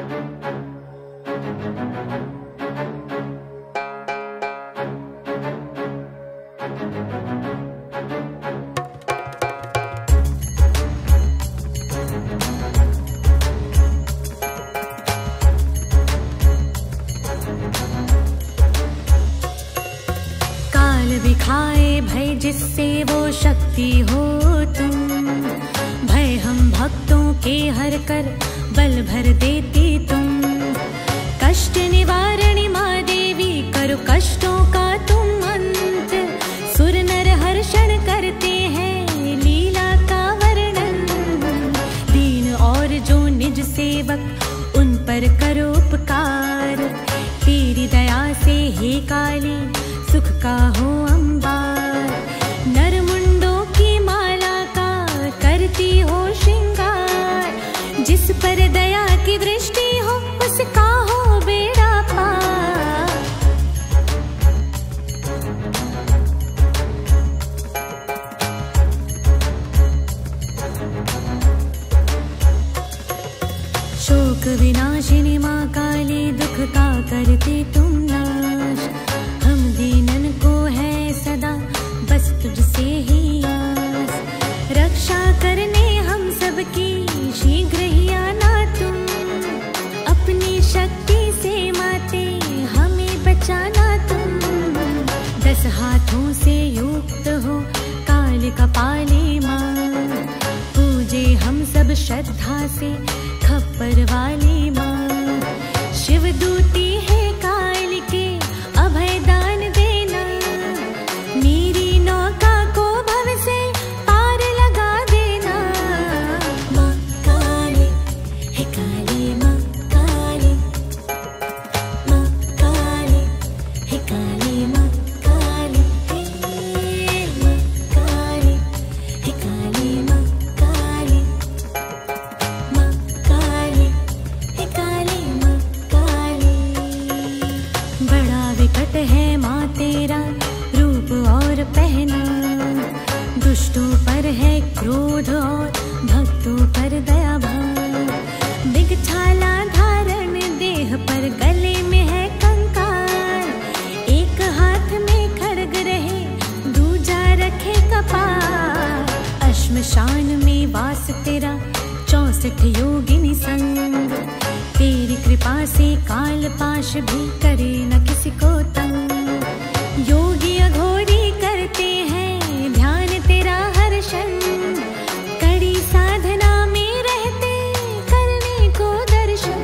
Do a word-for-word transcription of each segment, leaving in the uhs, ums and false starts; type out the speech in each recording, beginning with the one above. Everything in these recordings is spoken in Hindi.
दिखाए भय जिससे वो शक्ति हो तुम, भय हम भक्तों के हर कर बल भर देती तुम। कष्ट निवारणी माँ देवी करो कष्टों का तुम अंत, सुर नर हर्षण करते हैं लीला का वर्णन। दीन और जो निज सेवक उन पर करो उपकार, तेरी दया से हे काली सुख का हो अंबार। नर मुंडों की माला का करती हो श्रृंगार, जिस पर दया की दृष्टि हो उसका हो बेड़ा पार। शोक विनाशिनी माँ काली दुख का करती तुम नाश, हम दीनन को है सदा बस तुझसे ही आस। रक्षा करने हम सबकी शीघ्र ही आना तुम, अपनी शक्ति से माते हमें बचाना तुम। दस हाथों से युक्त हो काल कपाली माँ, पूजे हम सब श्रद्धा से खप्पर वाली माँ। शिव दूती है काल के अभय दान देना, मेरी नौका को भव से पार लगा देना। माँ काली हे काली माँ काली, माँ काली हे काली माँ काली, हे माँ काली हे काली माँ काली, माँ काली हे काली माँ काली। बड़ा विकट है माँ तेरा रूप और पहना, दुष्टों पर है क्रोध और भक्तों पर दया भाव। दिगछाला धारण देह पर गले में है कंकाल, एक हाथ में खड्ग रहे दूजा रखे कपाल। अश्मशान में वास तेरा चौसठ योगिनी संग, तेरी कृपा से काल पाश भी करे न किसी को तंग। योगी अघोरी करते हैं ध्यान तेरा हर्षण, कड़ी साधना में रहते करने को दर्शन।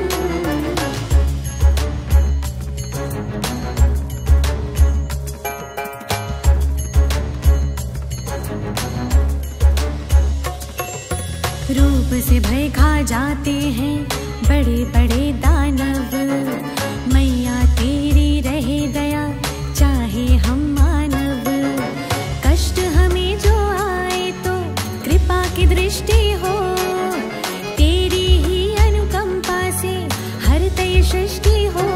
रूप से भय खा जाते हैं बड़े बड़े दानव, मैया तेरी रहे दया चाहे हम मानव। कष्ट हमें जो आए तो कृपा की दृष्टि हो, तेरी ही अनुकंपा से हर तय सृष्टि हो।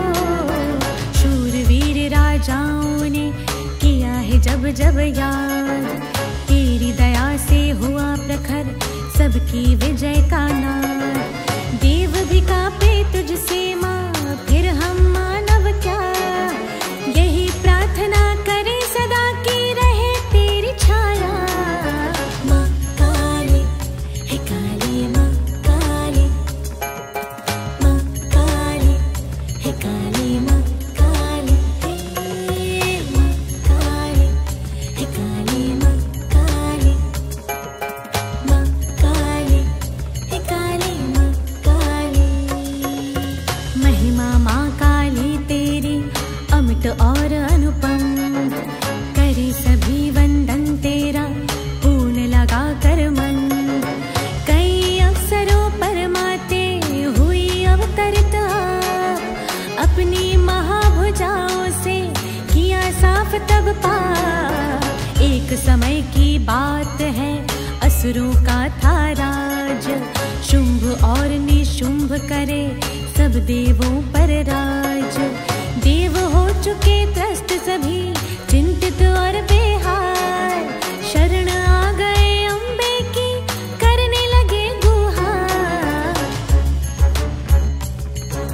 शूरवीर राजाओं ने किया है जब जब याद, तेरी दया से हुआ प्रखर सबकी विजय का नाद। देव भी कांपे तुझसे माँ फिर हम मानव क्या, यही प्रार्थना करे सदा की रहे तेरी छाया। माँ काली हे काली माँ काली, माँ काली हे काली माँ काली, हे माँ काली हे काली माँ काली, माँ काली हे काली माँ काली। महिमा माँ काली तेरी अमिट और अनुपम, करे सभी वंदन तेरा पूर्ण लगा कर मन। कई अवसरों पर माते हुई अवतरित आप, अपनी महाभुजाओं से किया साफ तब पाप। एक समय की बात है असुरों का था राज, शुंभ और निशुंभ करे सब देवों पर राज। देव हो चुके त्रस्त सभी चिंतित और बेहार, शरण आ गए अम्बे की करने लगे गुहार।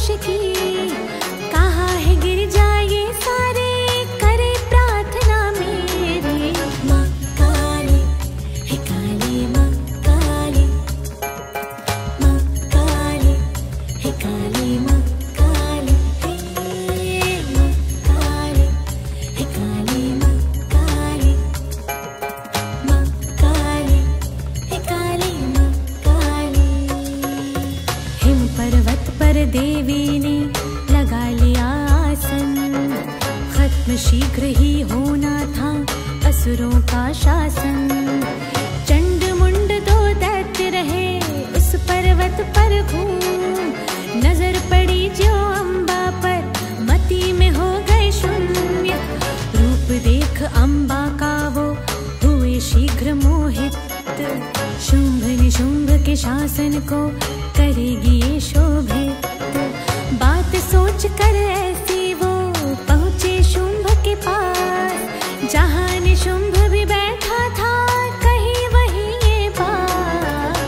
दोष की। कहा है गिर जाए सारे करे प्रार्थना मेरी। माँ काली हे काली माँ काली, माँ काली हे काली माँ काली, हे माँ काली हे काली माँ काली, माँ काली हे काली माँ काली। हिम पर्वत पर देवी ने लगा लिया आसन, खत्म शीघ्र ही होना था असुरों का शासन। चंड मुंड दो दैत्य रहे उस पर्वत पर घूम, नजर पड़ी जो अम्बा पर मति में हो गए शून्य। रूप देख अम्बा का वो हुए शीघ्र मोहित, शुंभ निशुंभ के शासन को करेगी ये शोभित। बात सोच कर ऐसी वो पहुँचे शुंभ के पास, जहाँ निशुंभ भी बैठा था कहीं वहीं ये बात।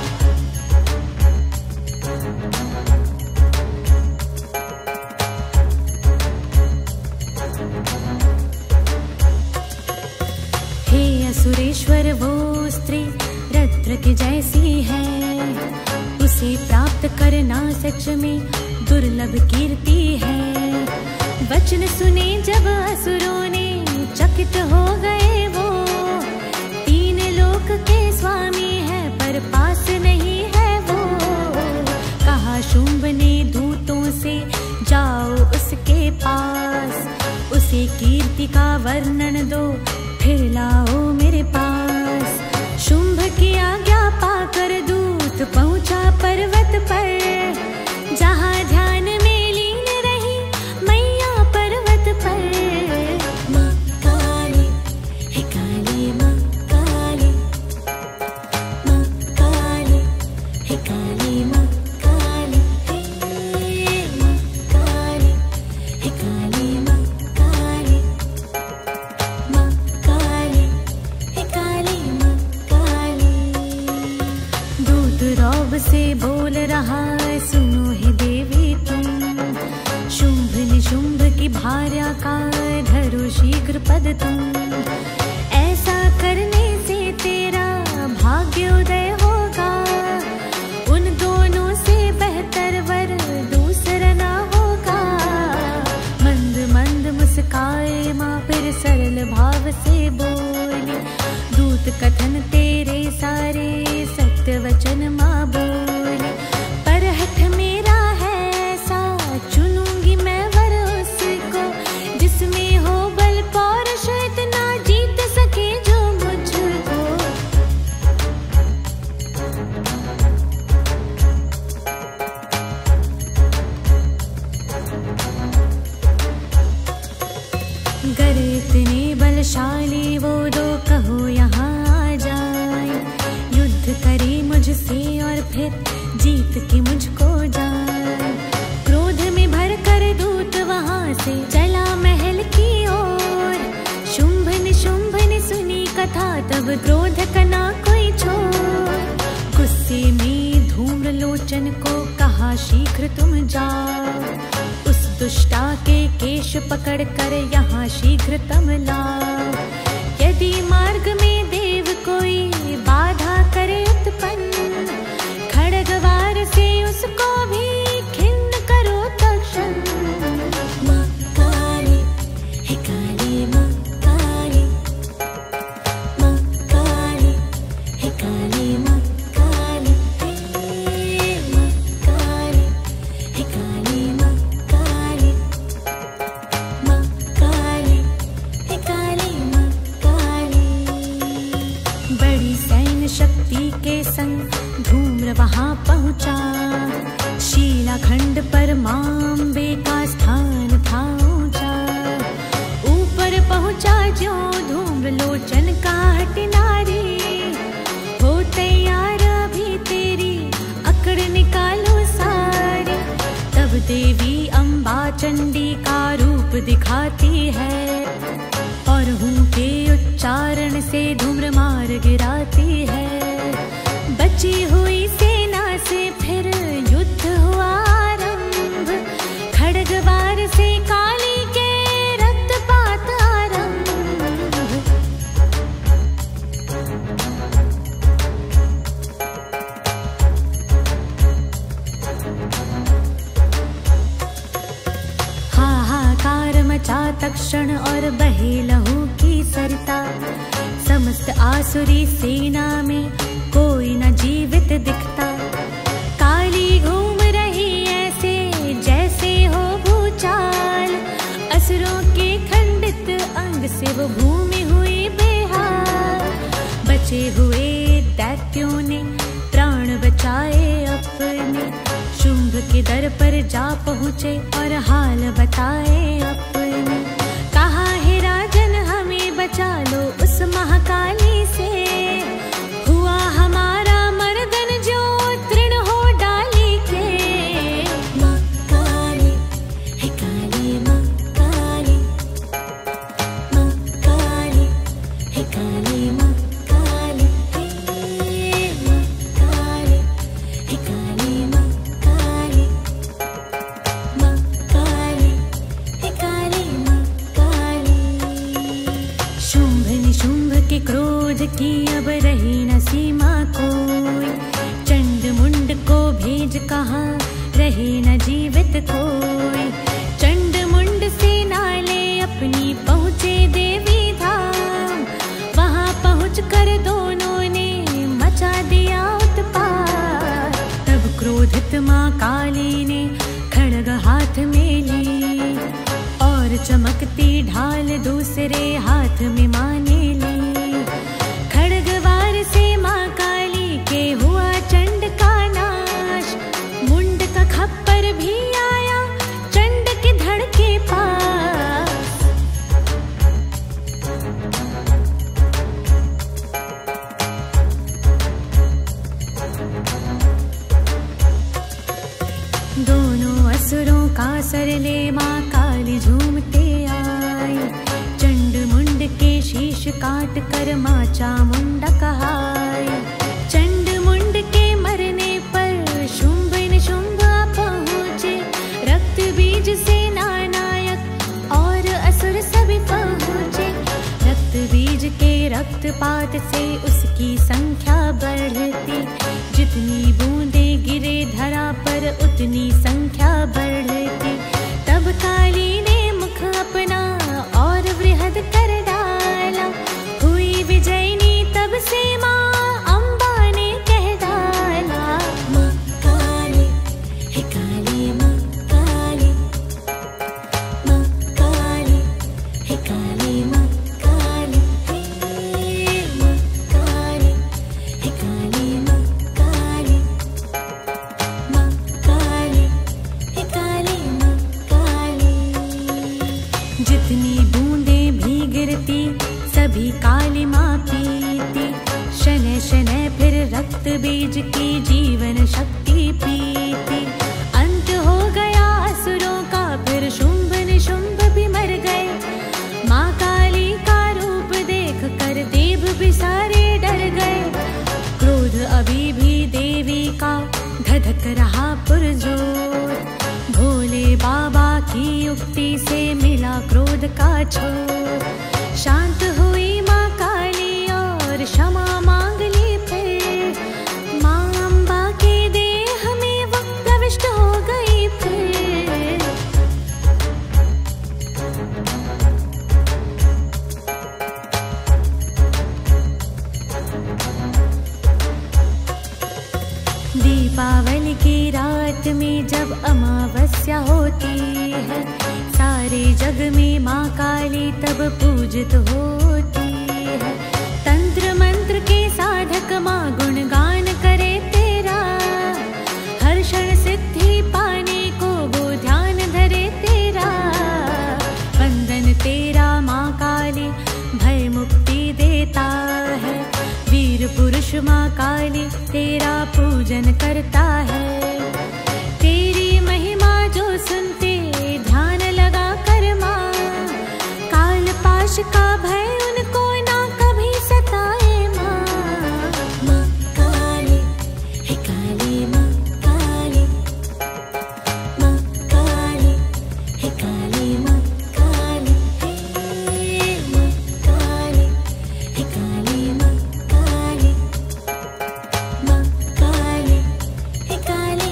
हे असुरेश्वर वो स्त्री रुद्र के जैसी है, उसे प्राप्त करना सच में दुर्लभ कीर्ति है। वचन सुने जब असुरों ने चकित हो गए वो, तीन लोक के स्वामी है पर पास नहीं है वो। कहा शुंभ ने दूतों से जाओ उसके पास, उसे कीर्ति का वर्णन दो फिर लाओ मेरे पास। शुंभ की आज्ञा पाकर दूत पहुंचा पर्वत पर, जहाँ ध्यान में लीन रही मैया पर्वत पर। माँ काली हे काली माँ काली, माँ काली हे काली माँ काली, हे माँ काली हे काली माँ काली, माँ काली हे काली माँ काली। दूत रौब से बोल रहा सुनो हे देवी तुम, शुंभ निशुंभ की भार्या का धरो शीघ्र पद तुम। ऐसा करने से तेरा भाग्योदय होगा, उन दोनों से बेहतर वर दूसरा ना होगा। मंद मंद मुस्काए माँ फिर सरल भाव से बोली, दूत कथन तेरे सारे सत्य वचन माँ बोली। पर हठ मेरा है ऐसा चुनूंगी मैं वर उसको, जिसमें हो बल पौरुष इतना जीत सके जो मुझको। गर इतने बलशाली वो दो कहो यहाँ आ जाए, युद्ध करे मुझसे और फिर जीत के मुझको जाए। क्रोध में भर कर दूत वहां से चला महल की ओर, शुंभ निशुंभ ने सुनी कथा तब क्रोध करना कोई छोड़। गुस्से में धूम्र लोचन को कहा शीघ्र तुम जाओ, उस दुष्टा के केश पकड़ कर यहाँ शीघ्र तुम लाओ। यदि मार्ग में देव कोई बाधा करे उत्पन्न, खड़गवार से उसको भी खिन्न करो तक्षण। माँ काली हे काली माँ काली, माँ काली हे काली माँ काली, हे माँ काली हे काली माँ काली, माँ काली हे काली माँ काली। बड़ी सैन्य शक्ति के संग धूम्र वहां पहुंचा, शीलाखंड पर मांबे का स्थान था ऊंचा। ऊपर पहुंचा जो धूम्र लोचन का हट नारी, हो तैयार अभी तेरी अकड़ निकालो सारी। तब देवी अम्बा चंडी का रूप दिखाती है, और हूँ के उच्चारण से धूम्र मार गिराती है। बची हुई सेना से फिर युद्ध हुआ आरंभ, मचा तक्षण और बहे लहू की सरिता। समस्त आसुरी सेना में कोई न जीवित दिखता। काली घूम रही ऐसे जैसे हो भूचाल, असुरों के खंडित अंग से वो भूमि हुई बेहाल। बचे हुए दैत्यों ने प्राण बचाए अपने, शुंभ के दर पर जा पहुँचे और हाल बताए अपने। कहा हे राजन हमें बचा लो उस महाकाली से, हुआ हमारा मर्दन जो तृण हो डाली के। माँ काली हे काली माँ काली, माँ काली हे काली माँ काली, हे माँ काली हे काली माँ काली, माँ काली हे काली माँ काली। शुंभ निशुंभ के क्रोध की अब रही न सीमा कोई, चंड मुंड को भेज कहा रहे न जीवित कोई। चंड मुंड से नाले अपनी पहुँचे देवी धाम, वहाँ पहुँच कर दोनों ने मचा दिया उत्पात। तब क्रोधित माँ काली ने खड्ग हाथ में ली और चमकती ढाल दूसरे हाथ में माने ली। खड्गवार से माँ काली के हुआ चंड का नाश, मुंड का खप्पर भी आया चंड के धड़ के पास। दोनों असुरों का सरले माँ काली झूमते आई, चंड मुंड के शीश काट कर माँ चामुंडा कहाई। चंड मुंड के मरने पर शुंभ निशुंभ पहुँचे, रक्त बीज से नानायक और असुर सभी पहुँचे। रक्त बीज के रक्तपात से उसकी संख्या बढ़ती, जितनी बूंदे गिरे धरा पर उतनी संख्या बढ़ती। तब काली ने मुख अपना और वृहद कर डाला, हुई विजयनी तब से माँ अम्बा ने कह डाला। माँ काली हे काली माँ काली, माँ काली हे काली माँ काली, हे माँ काली हे काली माँ काली, माँ काली हे काली माँ काली। जितनी बूंदें भी गिरती सभी काली माँ पीती, शनै शनै फिर रक्त बीज की जीवन शक्ति पीती। अंत हो गया असुरों का फिर शुंभ निशुंभ भी मर गए। माँ काली का रूप देख कर देव भी सारे डर गए। क्रोध अभी भी देवी का धधक रहा पुरजोर, भोले बाबा की युक्ति से मिला क्रोध का छोर। शांत हुई माँ काली और क्षमा मांग ली फिर, माँ अम्बा के देह में वो प्रविष्ट हो गई फिर। दीपावली की रात में जब अमावस्या होती है, सारे जग में माँ काली तब पूजित होती है। तंत्र मंत्र के साधक माँ गुणगान करे तेरा, हर क्षण सिद्धि पाने को वो ध्यान धरे तेरा। वंदन तेरा माँ काली भय मुक्ति देता है, वीर पुरुष माँ काली तेरा पूजन करता है। तेरी महिमा जो सुनते ध्यान लगा कर माँ, काल पाश का भय उनको ना कभी सताए माँ। माँ काली हे काली माँ काली, माँ काली हे काली माँ काली, हे माँ काली हे काली माँ काली, माँ काली हे काली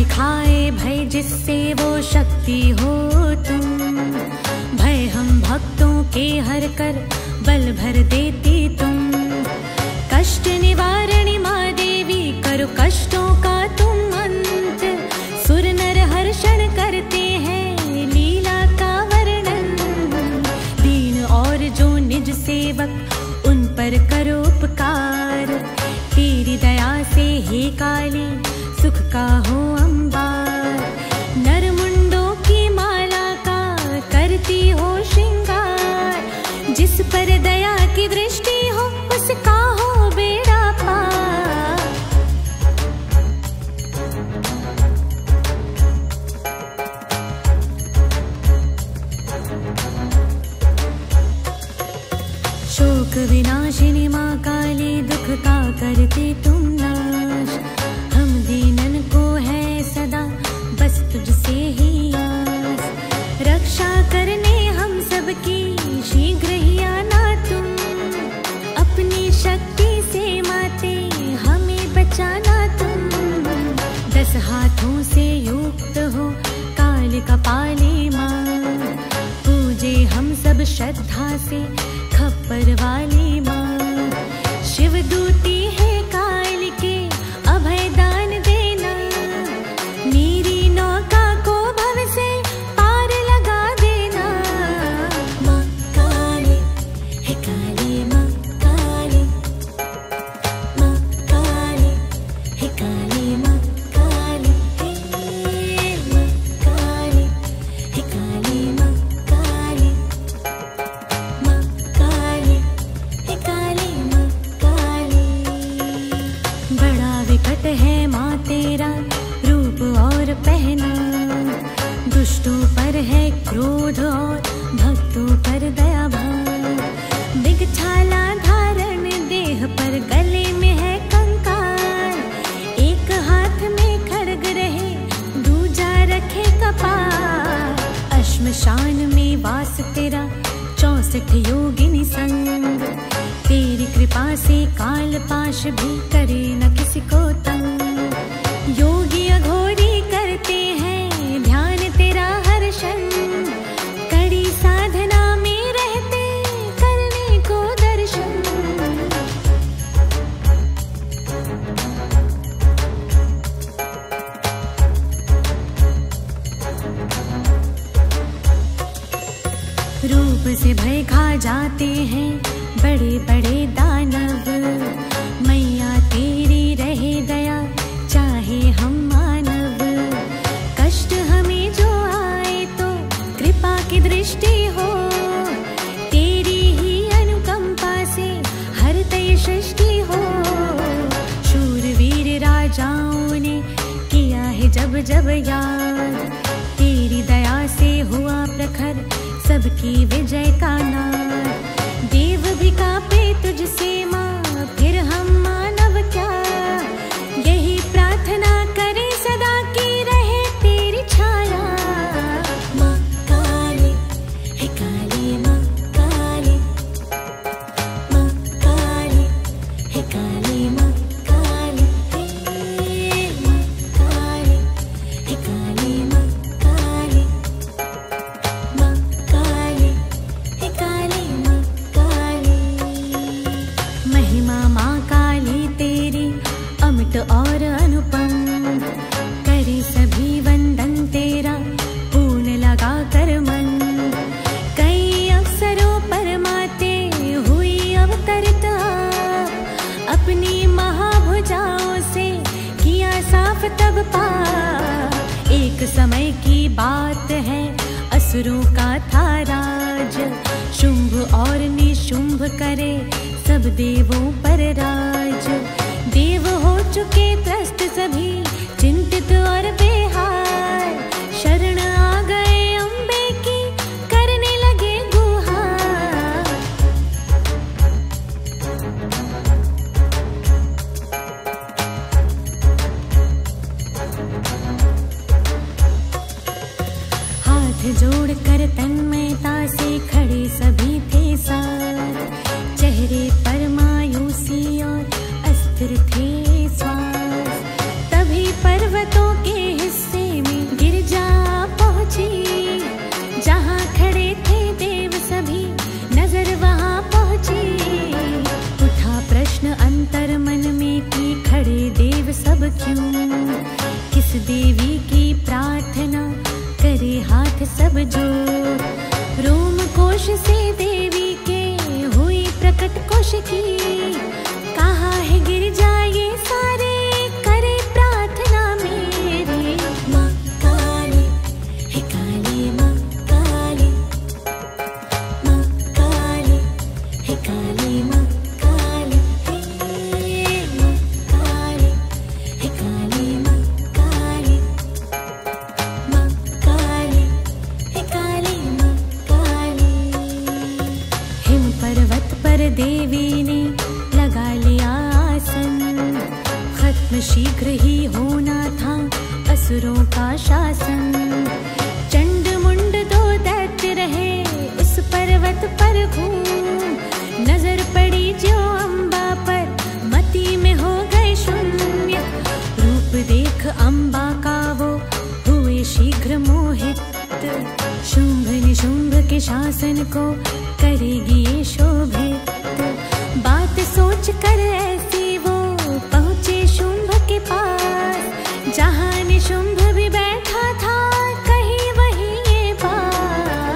दिखाए भय जिससे वो शक्ति हो तुम। भय हम भक्तों के हर कर बल भर देती तुम। कष्ट निवारणी माँ देवी करो कष्टों का तुम अंत। सुर नर हर्षण करते हैं लीला का वर्णन। दीन और जो निज सेवक उन पर करो उपकार। तेरी दया से हे काली सुख का हो अंबार। नर मुंडों की माला का करती हो श्रृंगार। जिस पर दया की दृष्टि हो उसका हो बेड़ा पार। शोक विनाशिनी माँ काली दुख का करती तुम नाश। हम दीनन को है सदा बस तुझसे ही आस। रक्षा करने हम सबकी शीघ्र ही आना तुम। अपनी शक्ति से माते हमें बचाना तुम। दस हाथों से युक्त हो काल कपाली माँ। पूजे हम सब श्रद्धा से खप्पर वाली माँ। शिव दूती है काल के अभय दान देना। मेरी नौका को भव से पार लगा देना। माँ काली है काली माँ काली। माँ काली है काली माँ काली। हे माँ काली है काली माँ काली। माँ काली है काली माँ काली। बड़ा विकट है माँ तेरा रूप और पहना। दुष्टों पर है क्रोध और भक्तों पर दया भाव। दिगछाला धारण देह पर गले में है कंकाल। एक हाथ में खड्ग रहे दूजा रखे कपाल। अश्मशान में वास तेरा चौसठ योगिनी संग। तेरी कृपा से काल पाश भी करे न किसी को तंग। योगी अघोरी करते हैं ध्यान तेरा हर्षण। कड़ी साधना में रहते करने को दर्शन। रूप से भय खा जाते हैं बड़े बड़े दानव। मैया तेरी रहे दया चाहे हम मानव। कष्ट हमें जो आए तो कृपा की दृष्टि हो। तेरी ही अनुकंपा से हर तय सृष्टि हो। शूरवीर राजाओं ने किया है जब जब याद। तेरी दया से हुआ प्रखर सबकी विजय का नाद। देव भी कांपे तुझसे माँ फिर हम मानव क्या। यही प्रार्थना करे सदा की रहे तेरी छाया। माँ काली है काली माँ काली। माँ काली है काली माँ काली। हे माँ काली है काली माँ काली। माँ काली है काली माँ काली। महिमा माँ काली तेरी अमिट और अनुपम। करे सभी वंदन तेरा पूर्ण लगा कर मन। कई अवसरों पर माते हुई अवतरित आप। अपनी महाभुजाओं से किया साफ तब पाप। एक समय की बात है असुरों का था राज। शुंभ और निशुंभ करे सब देवों पर राज। देव हो चुके त्रस्त सभी चिंतित और बेहार। शरण आ गए अम्बे की करने लगे गुहार। हाथ जोड़ कर तन्मयता से खड़े सभी थे साथ। चेहरे पर मायूसी और अस्थिर थे श्वास। तभी पर्वतों के हिस्से क्यों, किस देवी की प्रार्थना करे हाथ सब जोड़। रोम कोश से देवी के हुई प्रकट कोश की, कहा है गिर जाए सारे करे प्रार्थना मेरी। माँ काली हे काली माँ काली, माँ काली हे काली माँ काली, हे माँ काली हे काली माँ काली, माँ काली हे काली माँ काली। हिम पर्वत पर देवी ने लगा लिया आसन, खत्म शीघ्र ही होना था असुरों का शासन। चंड मुंड दो दैत्य रहे उस पर्वत पर घूम, नजर पड़ी जो अम्बा पर मति में हो गए शून्य। रूप देख अम्बा का वो हुए शीघ्र मोहित, शुंभ निशुंभ के शासन को करेगी ये शोभित। बात सोच कर ऐसी वो पहुँचे शुंभ के पास, जहाँ निशुंभ भी बैठा था कहीं वही ये बात।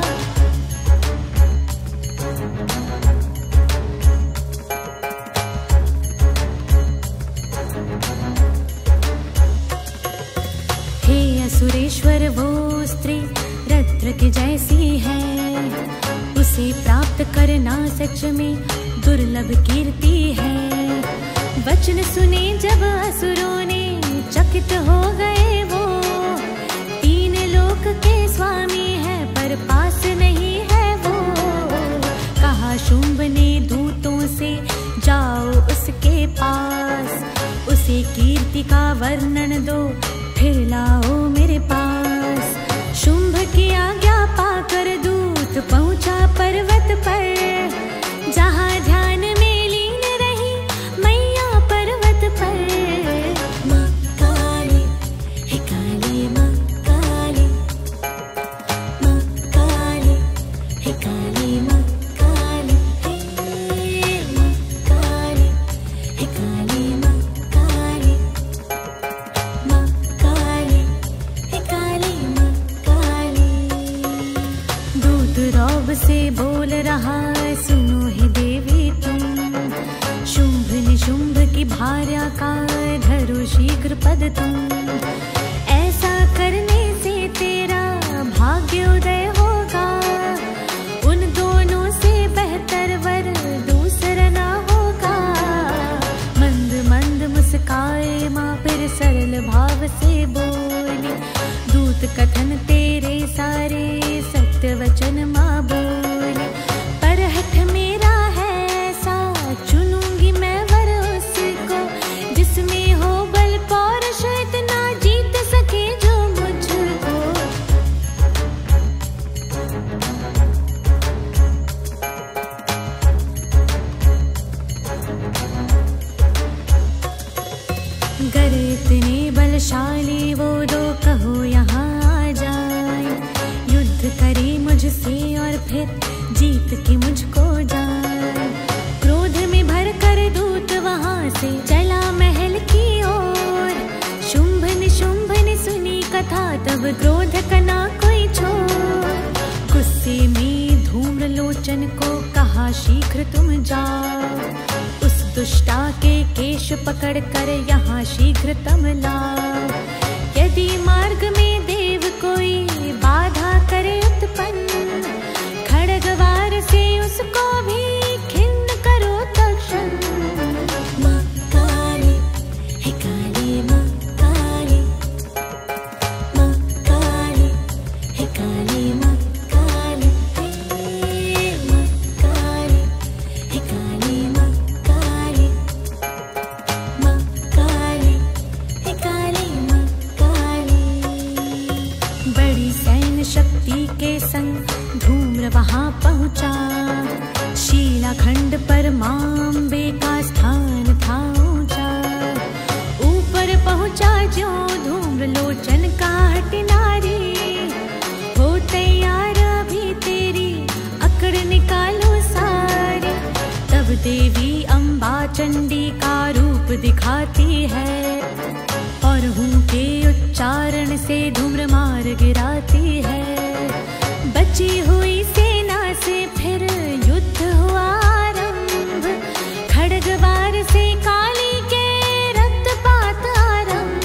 हे असुरेश्वर वो स्त्री रत्र के जैसी है, उसे प्राप्त करना सच में दुर्लभ कीर्ति है। वचन सुने जब असुरों ने चकित हो गए वो, तीन लोक के स्वामी है पर पास नहीं है वो। कहा शुंभ ने दूतों से जाओ उसके पास, उसे कीर्ति का वर्णन दो फिर लाओ मेरे पास। शुंभ की आज्ञा पाकर दूत पहुंचा पर्वत पर, जहाँ ध्यान में लीन रही मैया पर्वत पर। माँ काली हे काली माँ काली, माँ काली हे काली माँ काली, हे माँ काली हे काली माँ काली, माँ काली हे काली माँ काली। दूत रौब से बोल रहा सुनो हे देवी तुम, शुंभ निशुंभ की भार्या का धरो शीघ्र पद तुम। ऐसा करने से तेरा भाग्योदय होगा, उन दोनों से बेहतर वर दूसरा ना होगा। मंद मंद मुस्काए माँ फिर सरल भाव से बोली, दूत कथन तेरे सारे सत्य वचन माँ बोली। पर हठ मेरा है ऐसा चुनूंगी मैं वर उसको, जिसमें हो बल पौरुष इतना जीत सके जो मुझको। गर इतने बलशाली वो दो कहो यहाँ आ जाए, युद्ध करे मुझसे और फिर जीत के मुझको जाए। क्रोध में भर कर दूत वहां से चला महल की ओर, शुंभ निशुंभ ने सुनी कथा तब क्रोध कना कोई छोड़। गुस्से में धूम्र लोचन को कहा शीघ्र तुम जाओ, उस दुष्टा के केश पकड़ कर यहाँ शीघ्र तम लाओ। यदि मार्ग में देव कोई बाधा करे उत्पन्न, खड़गवार से उसको भी खिन्न करो तक्षण। माँ काली हे काली माँ काली, माँ काली हे काली माँ काली, हे माँ काली हे काली माँ काली, माँ काली हे काली माँ काली। बड़ी सैन्य शक्ति के संग धूम्र वहां पहुंचा, शीलाखंड पर मांबे का स्थान था ऊंचा। ऊपर पहुंचा जो धूम्र लोचन का हट नारी, हो तैयार अभी तेरी अकड़ निकालो सारी। तब देवी अम्बा चंडी का रूप दिखाती है, और हूँ के उच्चारण से धूम्र मार गिराती है। बची हुई सेना से फिर युद्ध हुआ आरंभ, खड्गवार से काली के रक्तपात आरंभ।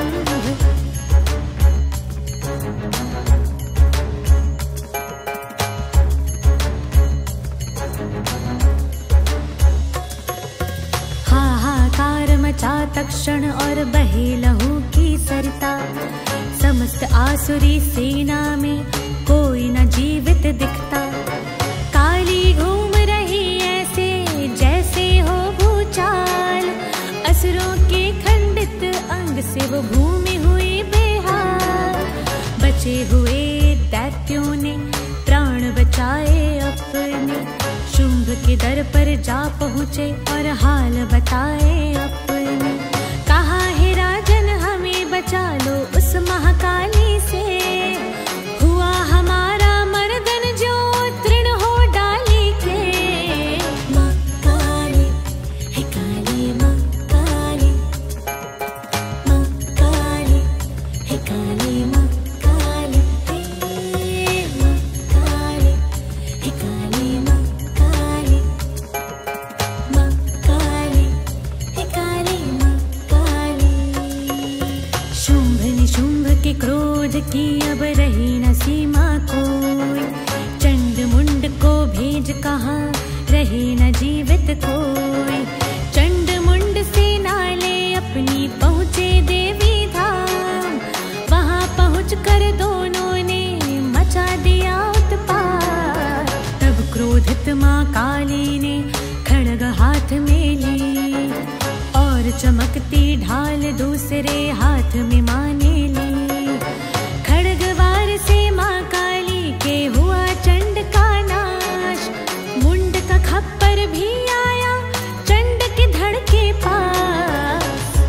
हाहाकार मचा तक्षण और बहे लहू की सरिता। समस्त आसुरी सेना में कोई न जीवित दिखता। काली घूम रही ऐसे जैसे हो भूचाल, असुरों के खंडित अंग से वो भूमि हुई बेहाल। बचे हुए दैत्यों ने प्राण बचाए अपने, शुंभ के दर पर जा पहुँचे और हाल बताए अपने। कहा हे राजन हमें बचा लो उस महाकाली से, हुआ हमारा मर्दन जो तृण हो डाली के। माँ काली, हे काली माँ काली, माँ काली, हे काली माँ काली, हे माँ काली, हे काली माँ काली, माँ काली, हे काली माँ काली। शुंभ निशुंभ के क्रोध की अब रही न सीमा कोई, चंड मुंड को भेज कहाँ रहे न जीवित कोई। चंड मुंड सेना ले अपनी पहुँचे देवी धाम, वहाँ पहुँच कर दोनों ने मचा दिया उत्पात। तब क्रोधित माँ काली ने खड्ग हाथ में ली, और चमकती ढाल दूसरे हाथ में माँ ने ली। खड्गवार से माँ काली के हुआ चंड का नाश, मुंड का खप्पर भी आया चंड के धड़ के पास।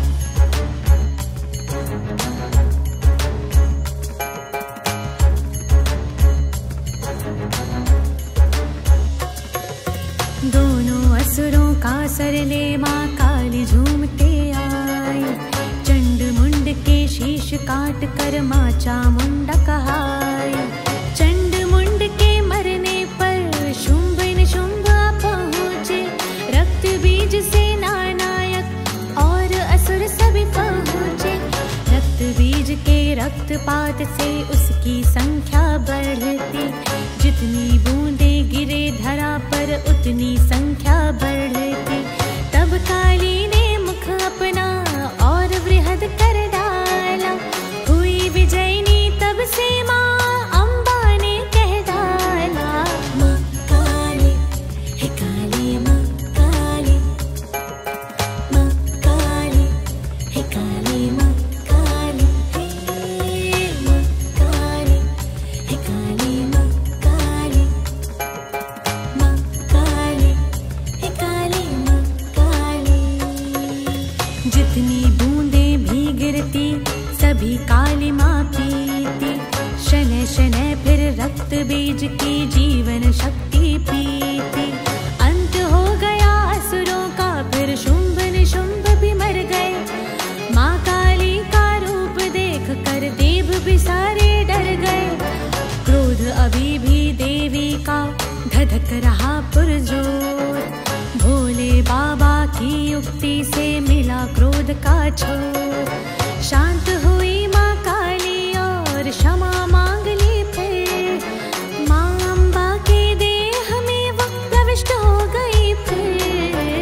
दोनों असुरों का सर ले माँ काली झूमते आई। चंड मुंड के शीश काट कर माँ चामुंडा कहाई। चंड मुंड के मरने पर शुंभ निशुंभ पहुँचे, रक्त बीज से नानायक और असुर सभी पहुँचे। रक्त बीज के रक्तपात से उसकी संख्या बढ़ती, जितनी बूंदे गिरे धरा पर उतनी संख्या बढ़ती। तब काली ने मुख अपना और वृहद कर डाला, हुई विजयनी तब से माँ अम्बा ने कह डाला। माँ काली, हे काली माँ काली, माँ काली, हे काली माँ काली, हे माँ काली, हे काली माँ काली, माँ काली, हे काली माँ काली। जितनी बूंदें भी गिरती सभी काली माँ पीती, शनै शनै फिर रक्त बीज की जीवन शक्ति पीती। अंत हो गया असुरों का फिर शुंभ निशुंभ भी मर गए। माँ काली का रूप देख कर देव भी सारे डर गए। क्रोध अभी भी देवी का धधक रहा पुरजोर, भोले बाबा की युक्ति से मिला क्रोध का छोर। शांत हुई माँ काली और क्षमा मांग ली फिर, माँ अम्बा के देह में वो प्रविष्ट हो गई फिर।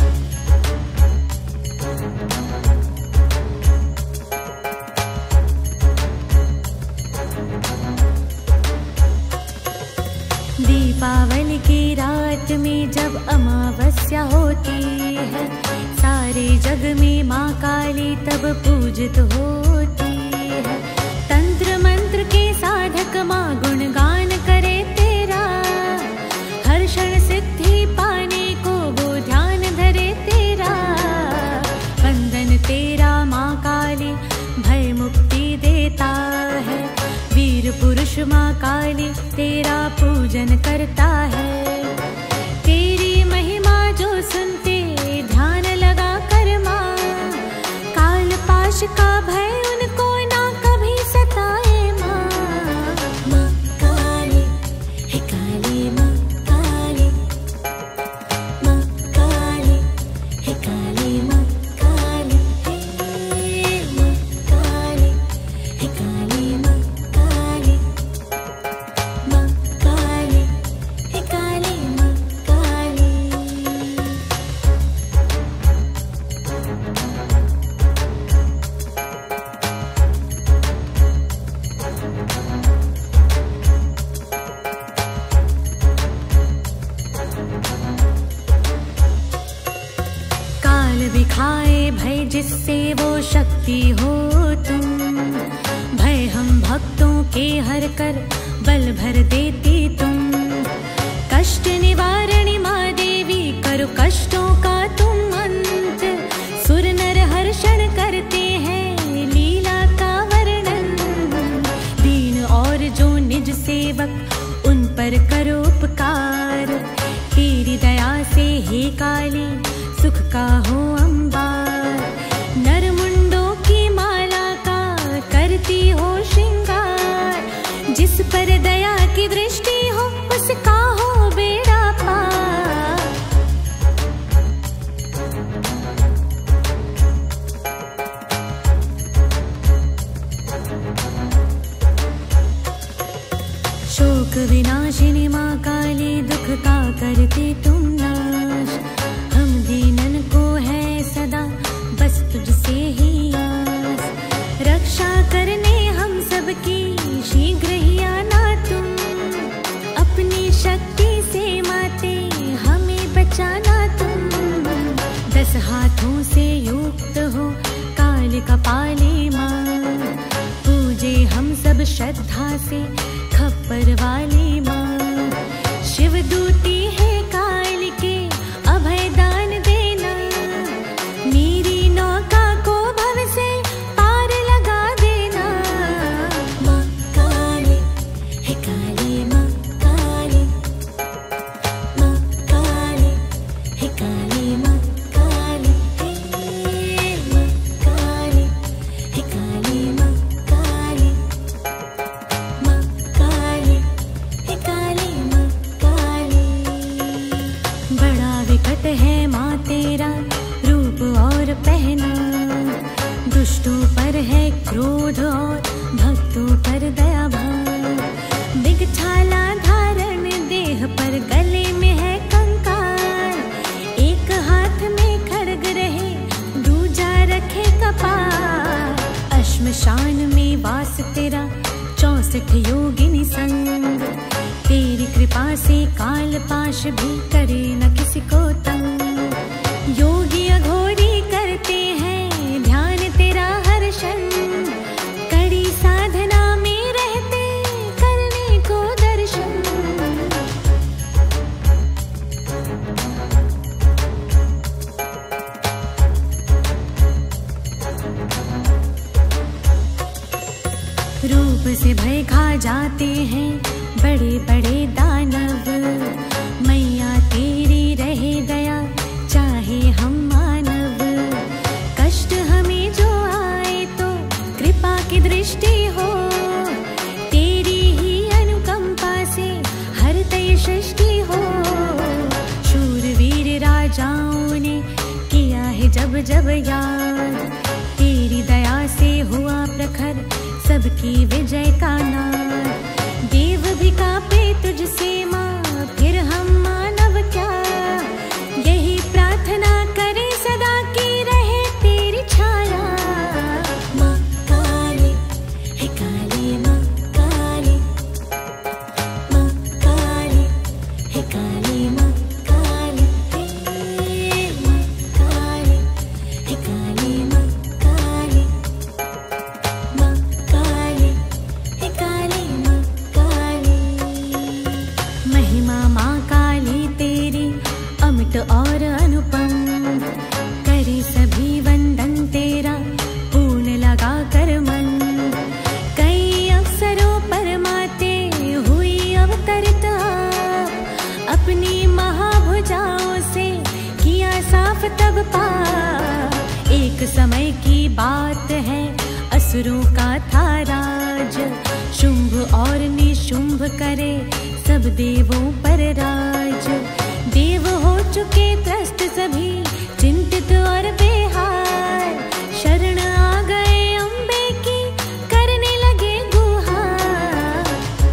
दीपावली की रात में जब अमावस्या होती है, सारे जग में माँ काली तब पूजित होती है। तंत्र मंत्र के साधक माँ गुणगान करे तेरा, हर क्षण सिद्धि पाने को वो ध्यान धरे तेरा। वंदन तेरा माँ काली भय मुक्ति देता है, वीर पुरुष माँ काली तेरा पूजन करता है। तेरी महिमा जो सुनते ध्यान लगा कर माँ, काल पाश का भय उनको ना कभी सताए माँ। माँ काली हे काली माँ काली, माँ काली हे काली माँ काली, हे माँ काली हे काली माँ काली, माँ काली हे काली माँ काली। काल दिखाए भय जिससे वो शक्ति हो तुम, भय हम भक्तों के हर कर बल भर देती तुम। कष्ट निवारणी माँ देवी करो कष्टों का तुम अंत, सुर नर हर्षण करते हैं लीला का वर्णन। दीन और जो निज सेवक उन पर करो उपकार, तेरी दया से हे काली सुख का हो अंबार। नर मुंडों की माला का करती हो श्रृंगार, जिस पर दया की दृष्टि हो उसका हो बेड़ा पार। शोक विनाशिनी माँ काली दुख का करती तुम नाश, हम दीनन को है सदा बस तुझसे ही आस। रक्षा करने हम सबकी शीघ्र ही आना तुम, अपनी शक्ति से माते हमें बचाना तुम। दस हाथों से युक्त हो काल कपाली माँ, पूजे हम सब श्रद्धा से खप्पर वाली माँ। शिव दूती है काल के अभय दान देना, मेरी नौका को भव से पार लगा देना। माँ काली हे काली माँ काली, माँ काली हे काली माँ काली, हे माँ काली हे काली माँ काली, माँ काली हे काली माँ काली। बड़ा विकट है माँ तेरा रूप और पहना, दुष्टों पर है क्रोध और भक्तों पर दया भाव। दिगछाला धारण देह पर गले में है कंकाल, एक हाथ में खड्ग रहे दूजा रखे कपाल। अश्मशान में वास तेरा चौसठ योगिनी संग, तेरी कृपा से काल पाश भी करे न किसी को तंग। योगी अघोरी करते हैं ध्यान तेरा हर्षण, कड़ी साधना में रहते करने को दर्शन। रूप से भय खा जाते हैं बड़े बड़े दानव, मैया तेरी रहे दया चाहे हम मानव। कष्ट हमें जो आए तो कृपा की दृष्टि हो, तेरी ही अनुकंपा से हर तय सृष्टि हो। शूरवीर राजाओं ने किया है जब जब याद, तेरी दया से हुआ प्रखर सबकी विजय का नाद। देव भी कांपे तुझसे माँ फिर हम मानव क्या, यही प्रार्थना करें सदा की रहे तेरी छाया। माँ काली हे काली माँ काली, माँ काली हे काली माँ काली, हे माँ काली हे काली माँ काली, माँ काली हे काली माँ काली। महिमा माँ काली तेरी अमिट और अनुपम, करे सभी वंदन तेरा पूर्ण लगा कर मन। कई अवसरों पर माते हुई अवतरित आप, अपनी महाभुजाओं से किया साफ तब पार। एक समय की बात है असुरों का था राज। शुंभ और निशुंभ करे सब देवों पर राज। देव हो चुके त्रस्त सभी चिंतित और बेहार। शरण आ गए अम्बे की करने लगे गुहार।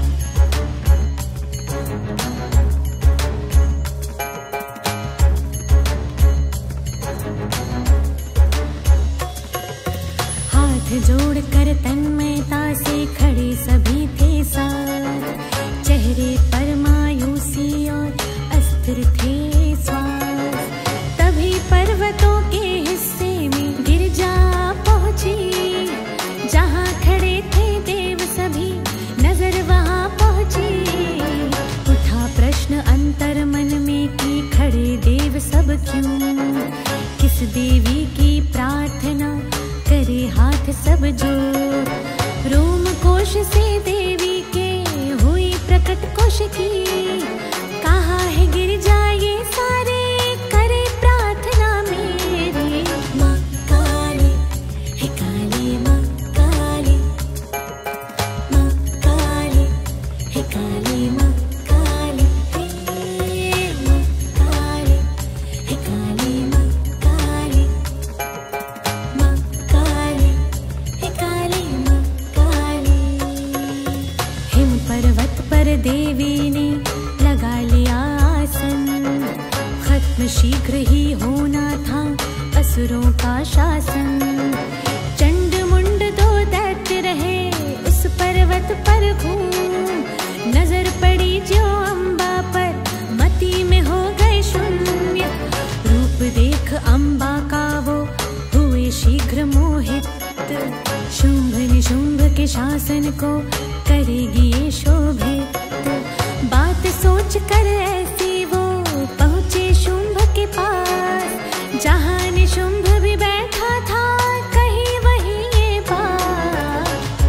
हाथ जोड़कर तन्मयता से खड़े सभी थे साथ। चेहरे पर मायूसी और अस्थिर थे श्वास। तभी पर्वतों के हिस्से में गिरजा पहुंची। जहां खड़े थे देव सभी नजर वहां पहुंची। उठा प्रश्न अंतर मन में कि खड़े देव सब क्यों। किस देवी की प्रार्थना करे हाथ सब जोड़। रोम कोश से देवी के हुई प्रकट कोश की। कहा है गिरजा ये सारे करे प्रार्थना मेरी। माँ काली हे काली माँ काली। माँ काली हे काली माँ काली। हे माँ काली हे काली माँ काली। माँ काली हे काली माँ काली। हिम पर्वत पर देवी ने लगा लिया आसन। खत्म शीघ्र ही होना था असुरों का शासन। चंड मुंड दो दैत्य रहे उस पर्वत पर घूम। नजर पड़ी जो अम्बा पर मति में हो गए शून्य। रूप देख अम्बा का वो हुए शीघ्र मोहित। शुंभ निशुंभ के शासन को करेगी ये शोभित। बात सोच कर ऐसी वो पहुंचे शुंभ के पास। जहां निशुंभ भी बैठा था कहीं वही ये बात।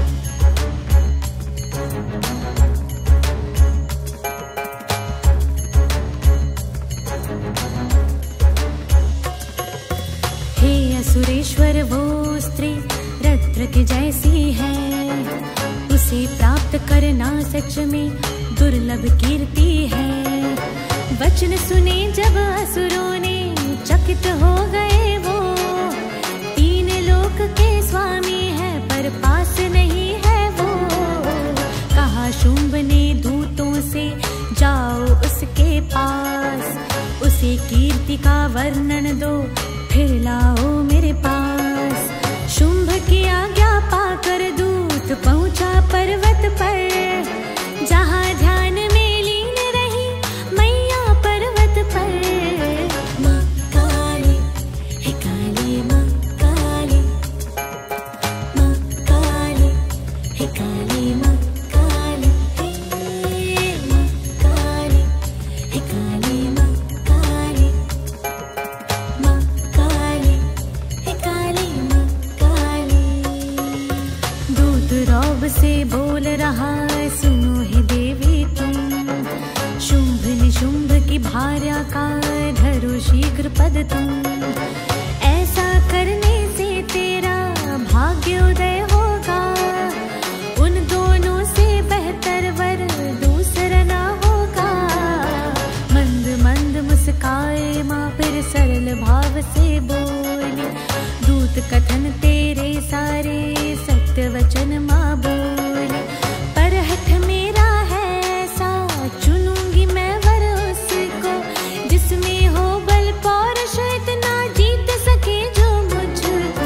हे असुरेश्वर वो स्त्री रत्न के जैसी है। उसे प्राप्त करना सच में दुर्लभ कीर्ति है। वचन सुने जब असुरों ने चकित हो गए वो। तीन लोक के स्वामी है पर पास नहीं है वो। कहा शुंभ ने दूतों से जाओ उसके पास। उसे कीर्ति का वर्णन दो फिर लाओ मेरे पास। शुंभ की आज्ञा पाकर दूत पहुंचा पर्वत पर। जहां ध्यान में लीन रही मैया पर्वत पर। माँ काली हे काली माँ काली। माँ काली हे काली माँ काली। हे माँ काली हे काली माँ काली। माँ काली हे काली माँ काली। दूत रौब से बोल रहा सुनो हे देवी तुम। शुंभ निशुंभ की भार्या का धरो शीघ्र पद तुम। ऐसा करने से तेरा भाग्य उदय होगा। उन दोनों से बेहतर वर दूसरा ना होगा। मंद मंद मुस्काए माँ फिर सरल भाव से बोली। दूत कथन तेरे सारे सत्य वचन माँ बोली। पर हठ मेरा है ऐसा चुनूंगी मैं वर उसको। जिसमें हो बल पौरुष इतना जीत सके जो मुझको।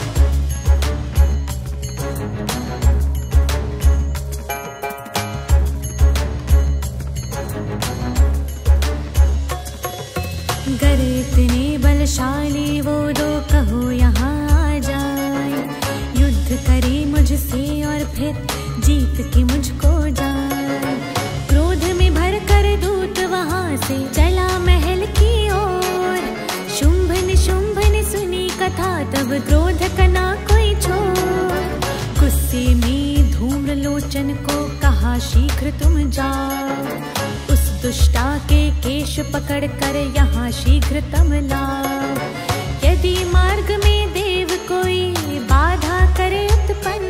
गर इतने बलशाली वो दो कहो यहाँ आ जाए। युद्ध करे मुझसे और फिर जीत के मुझको जाए। क्रोध में भर कर दूत वहां से चला महल की ओर। शुंभ निशुंभ ने सुनी कथा तब क्रोध कना कोई छोड़। गुस्से में धूम्र लोचन को कहा शीघ्र तुम जाओ। उस दुष्टा के केश पकड़ कर यहाँ शीघ्र तम लाओ। यदि मार्ग में देव कोई बाधा करे उत्पन्न।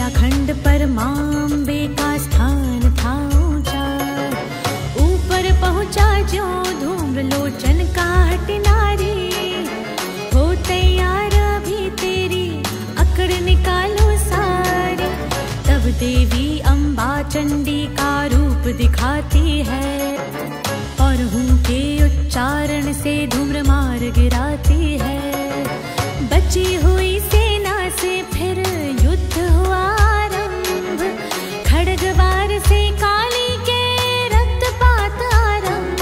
शिलाखंड पर माम्बे का स्थान था ऊंचा। ऊपर पहुंचा जो धूम्र लोचन काट नारी, हो तैयार अभी तेरी अकड़ निकालो सारी। तब देवी अम्बा चंडी का रूप दिखाती है, और हूँ के उच्चारण से धूम्र मार गिराती है। बची हुई सेना से फिर युद्ध हुआ आरंभ, खड्गवार से काली के रक्तपात आरंभ।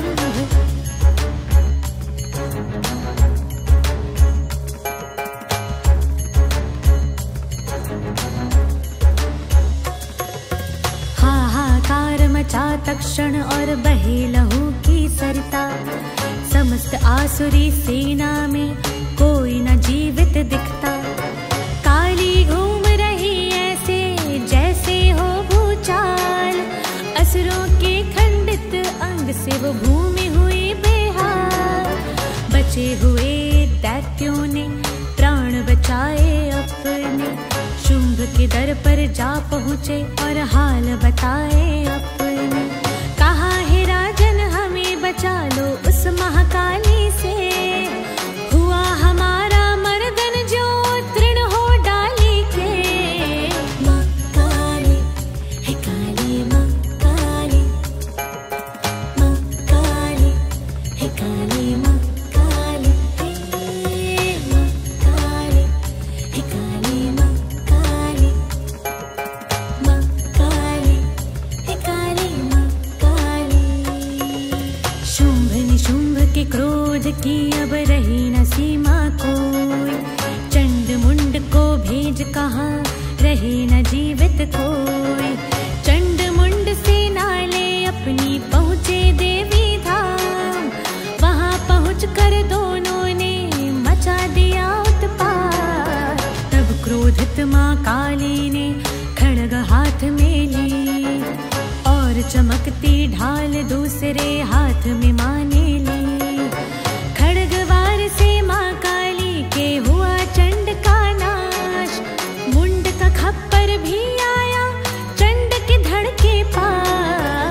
हाहाकार मचा तक्षण और बहे लहू की सरिता। समस्त आसुरी सेना में कोई न जीवित दिखता। काली घूम रही ऐसे जैसे हो भूचाल, असुरों के खंडित अंग से वो भूमि हुई बेहाल। बचे हुए दैत्यों ने प्राण बचाए अपने, शुंभ के दर पर जा पहुँचे और हाल बताए अपने। कहा हे राजन हमें बचा लो उस महाकाली से, हुआ हमारा मर्दन जो तृण हो डाली के। माँ काली हे काली, माँ काली, माँ काली हे काली, माँ काली, हे माँ काली हे काली, माँ काली, माँ काली हे काली, माँ काली। शुंभ निशुंभ के क्रोध की अब रही न सीमा कोई, चंड मुंड को भेज कहा रहे न जीवित कोई। चंड मुंड से नाले अपनी पहुँचे देवी धाम, वहाँ पहुँच कर दोनों ने मचा दिया उत्पात। तब क्रोधित माँ काली ने खड्ग हाथ में ली, और चमकती ढाल दूसरे हाथ में माँ ने ली। खड्गवार से माँ काली के हुआ चंड का नाश, मुंड का खप्पर भी आया चंड के धड़ के पास।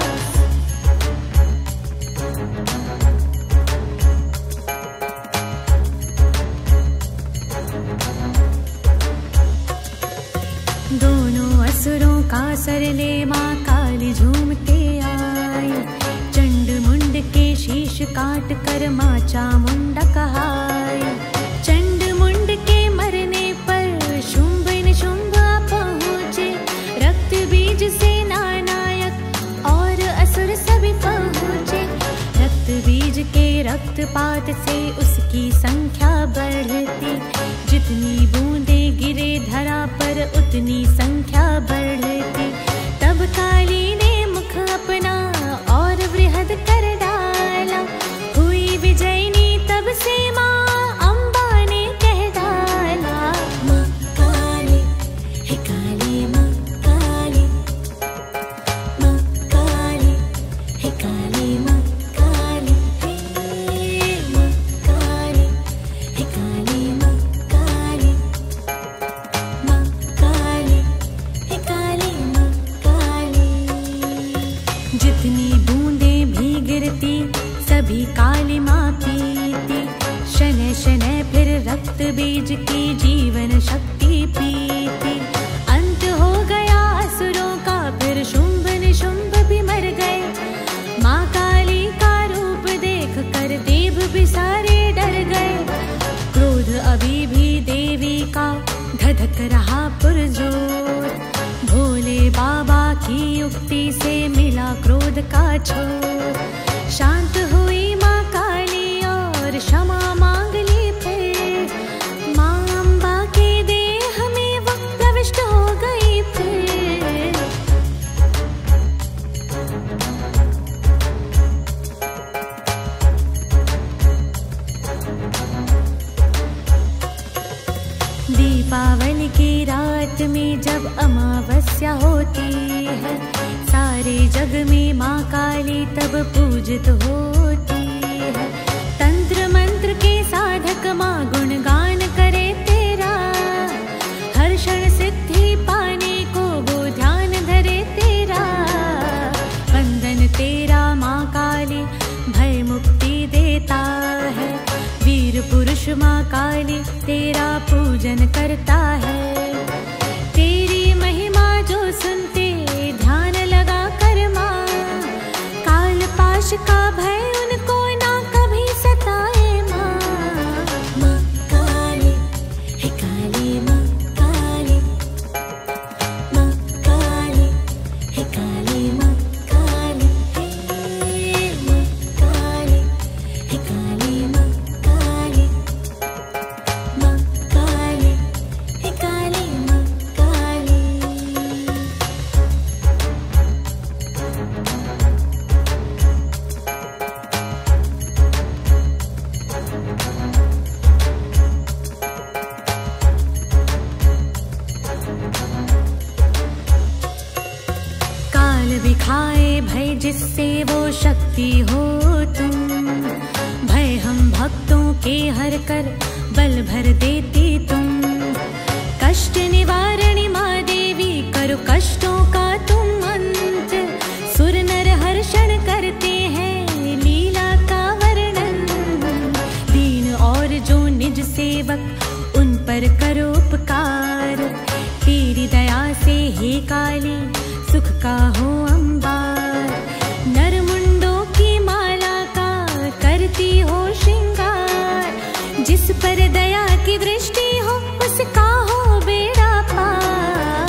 दोनों असुरों का सरले माँ काली झूमते आई। चंड मुंड के शीश काट कर माँ चामुंडा कहाई। चंड मुंड के मरने पर शुंभ निशुंभ पहुँचे, रक्त बीज से नानायक और असुर सभी पहुँचे। रक्त बीज के रक्तपात से उसकी संख्या बढ़ती, जितनी बूंदे गिरे धरा पर उतनी संख्या बढ़ती। तब काली ने मुख अपना और वृहद कर डाला, हुई विजयनी तब से माँ अम्बा ने कह डाला। माँ काली हे काली, माँ काली, माँ काली हे काली, माँ काली, हे माँ काली हे काली, माँ काली, माँ काली हे काली, माँ काली। जितनी बूंदे भी गिरती सभी काली माँ पीती, शनै शनै फिर रक्त बीज की जीवन शक्ति पीती। अंत हो गया असुरों का फिर शुंभ निशुंभ भी मर गए। माँ काली का रूप देख कर देव भी सारे डर गए। क्रोध अभी भी देवी का धधक रहा पुरजोर, भोले बाबा की युक्ति से मिला क्रोध का छोर। शांत हुई माँ काली और क्षमा मांग ली फिर, माँ अम्बा के देह में वो प्रविष्ट हो गई फिर। दीपावली की रात में जब अमावस्या होती है, सारे जग में माँ काली तब पूजित होती है। तंत्र मंत्र के साधक माँ गुणगान करे तेरा, हर क्षण सिद्धि पाने करता है। तेरी महिमा जो सुनते ध्यान लगा कर माँ, काल पाश का भय उनको ना कभी सताए माँ। माँ काली हे काली माँ काली, माँ काली हे काली माँ काली, हे माँ काली हे काली माँ काली, माँ काली हे काली माँ काली। काल बिखाए भय जिससे वो शक्ति हो तुम, भय हम भक्तों के हर कर बल भर देती तुम। कष्ट निवारणी माँ देवी करो कष्टों का तुम अंत, सुर नर हर्षण करते हैं लीला का वर्णन। दीन और जो निज सेवक उन पर करो उपकार, तेरी दया से हे काली सुख का हो अंबार। नर मुंडों की माला का करती हो श्रृंगार, जिस पर दया की दृष्टि हो उसका हो बेड़ा पार।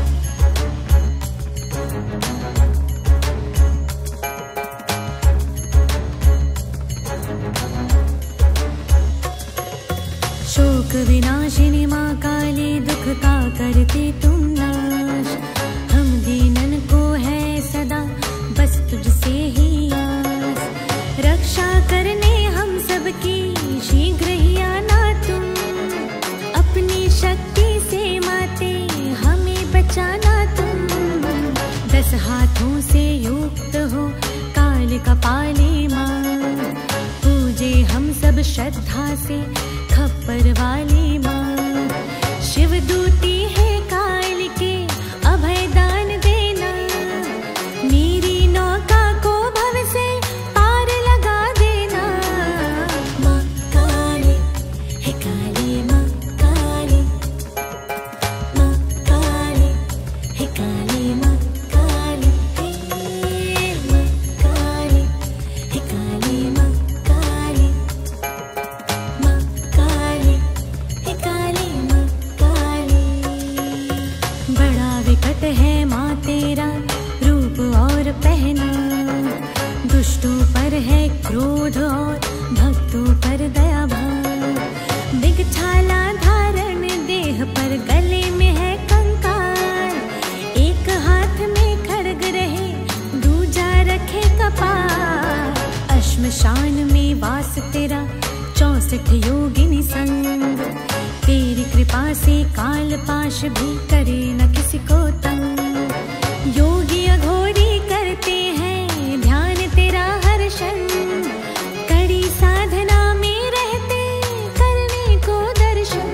शोक विनाशिनी माँ काली दुख का करती तुम नाश। हम दीनन को है सदा बस तुझसे ही आस, रक्षा करने हम सबकी शीघ्र ही आना तुम। अपनी शक्ति से माते हमें बचाना तुम, दस हाथों से युक्त हो काल कपाली माँ। पूजे हम सब श्रद्धा से खप्पर वाली माँ, शिवदूती है काल के अभय दान देना। मेरी नौका को भव से पार लगा देना। माँ काली हे काली माँ काली, माँ काली हे काली माँ काली, हे माँ काली हे काली माँ काली, माँ काली हे काली माँ काली। बड़ा विकट है माँ तेरा रूप और पहना, दुष्टों पर है क्रोध और भक्तों पर दया भाव। दिगछाला धारण देह पर गले में है कंकाल, एक हाथ में खड्ग रहे दूजा रखे कपाल। अश्मशान में वास तेरा चौसठ योगिनी संग, तेरी कृपा से काल पाश भी करे न किसी को तंग। योगी अघोरी करते हैं ध्यान तेरा हर्षण, कड़ी साधना में रहते करने को दर्शन।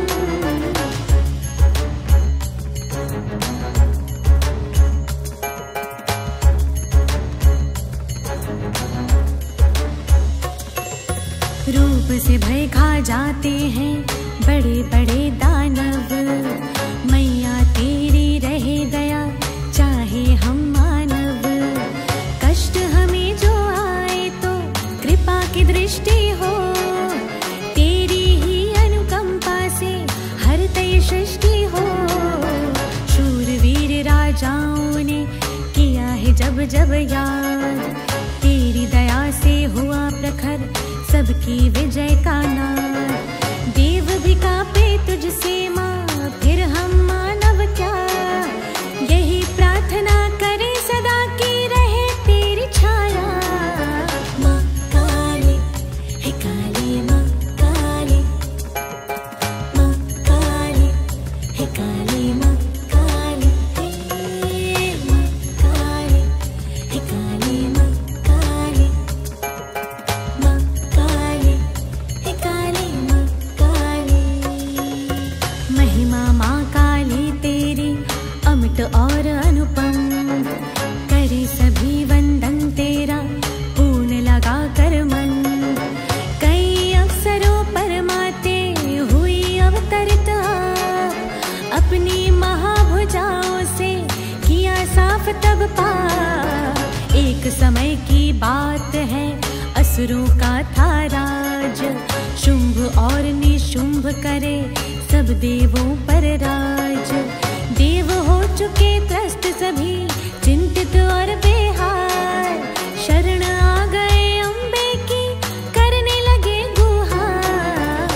रूप से भय खा जाते हैं बड़े बड़े दानव, मैया तेरी रहे दया चाहे हम मानव। कष्ट हमें जो आए तो कृपा की दृष्टि हो, तेरी ही अनुकंपा से हर तय सृष्टि हो। शूरवीर राजाओं ने किया है जब जब याद, तेरी दया से हुआ प्रखर सबकी विजय का नाद। देव भी कांपे तुझसे माँ फिर हम मानव क्या, यही प्रार्थना करें सदा की रहे तेरी छाया। माँ काली हे काली माँ काली, माँ काली हे काली माँ काली, हे माँ काली हे काली माँ काली, माँ काली हे काली माँ काली। तब पाप। एक समय की बात है, असुरों का था राज। शुंभ और निशुंभ करे सब देवों पर राज। देव हो चुके त्रस्त सभी, चिंतित और बेहार। शरण आ गए अम्बे की, करने लगे गुहार।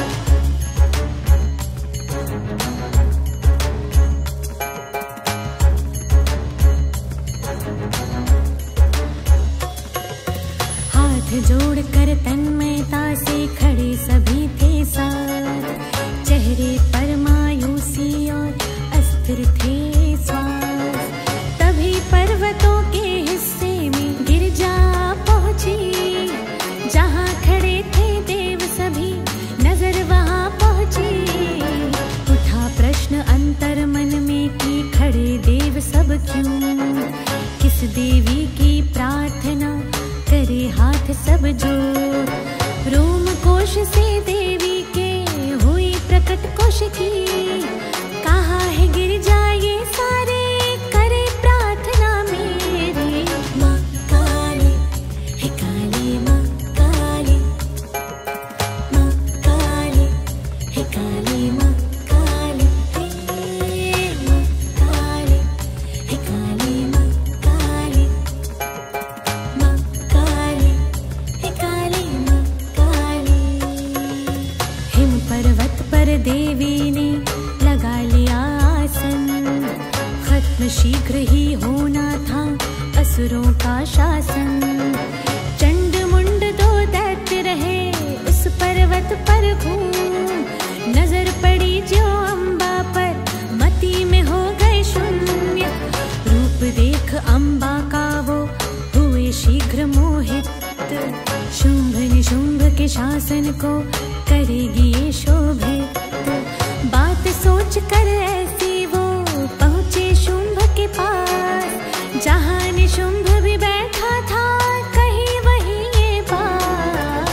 हाथ जोड़कर तन्मयता से खड़े सभी थे साथ। चेहरे पर मायूसी और अस्थिर थे श्वास। तभी पर्वतों के हिस्से में गिरजा पहुंची, जहां खड़े थे देव सभी, नजर वहां पहुंची। उठा प्रश्न अंतर मन में कि खड़े देव सब क्यों। किस देवी की प्रार्थना करे हाथ सब जोड़। रोम कोश से देवी के हुई प्रकट कोश की। कहा है गिरजा ये सारे करे प्रार्थना मेरी। माँ काली हे काली, माँ काली, माँ काली हे काली, माँ काली, हे माँ काली हे काली, माँ काली, माँ काली हे काली, माँ काली। हिम पर्वत पर देवी ने लगा लिया आसन। खत्म शीघ्र ही होना था असुरों का शासन। चंड मुंड दो दैत्य रहे उस पर्वत पर घूम। नजर पड़ी जो अम्बा पर, मति में हो गए शून्य। रूप देख अम्बा का वो हुए शीघ्र मोहित। शुंभ निशुंभ के शासन को करेगी ये शोभित। बात सोच कर ऐसी वो पहुंचे शुंभ के पास। जहां निशुंभ भी बैठा था, कहीं वही ये बात।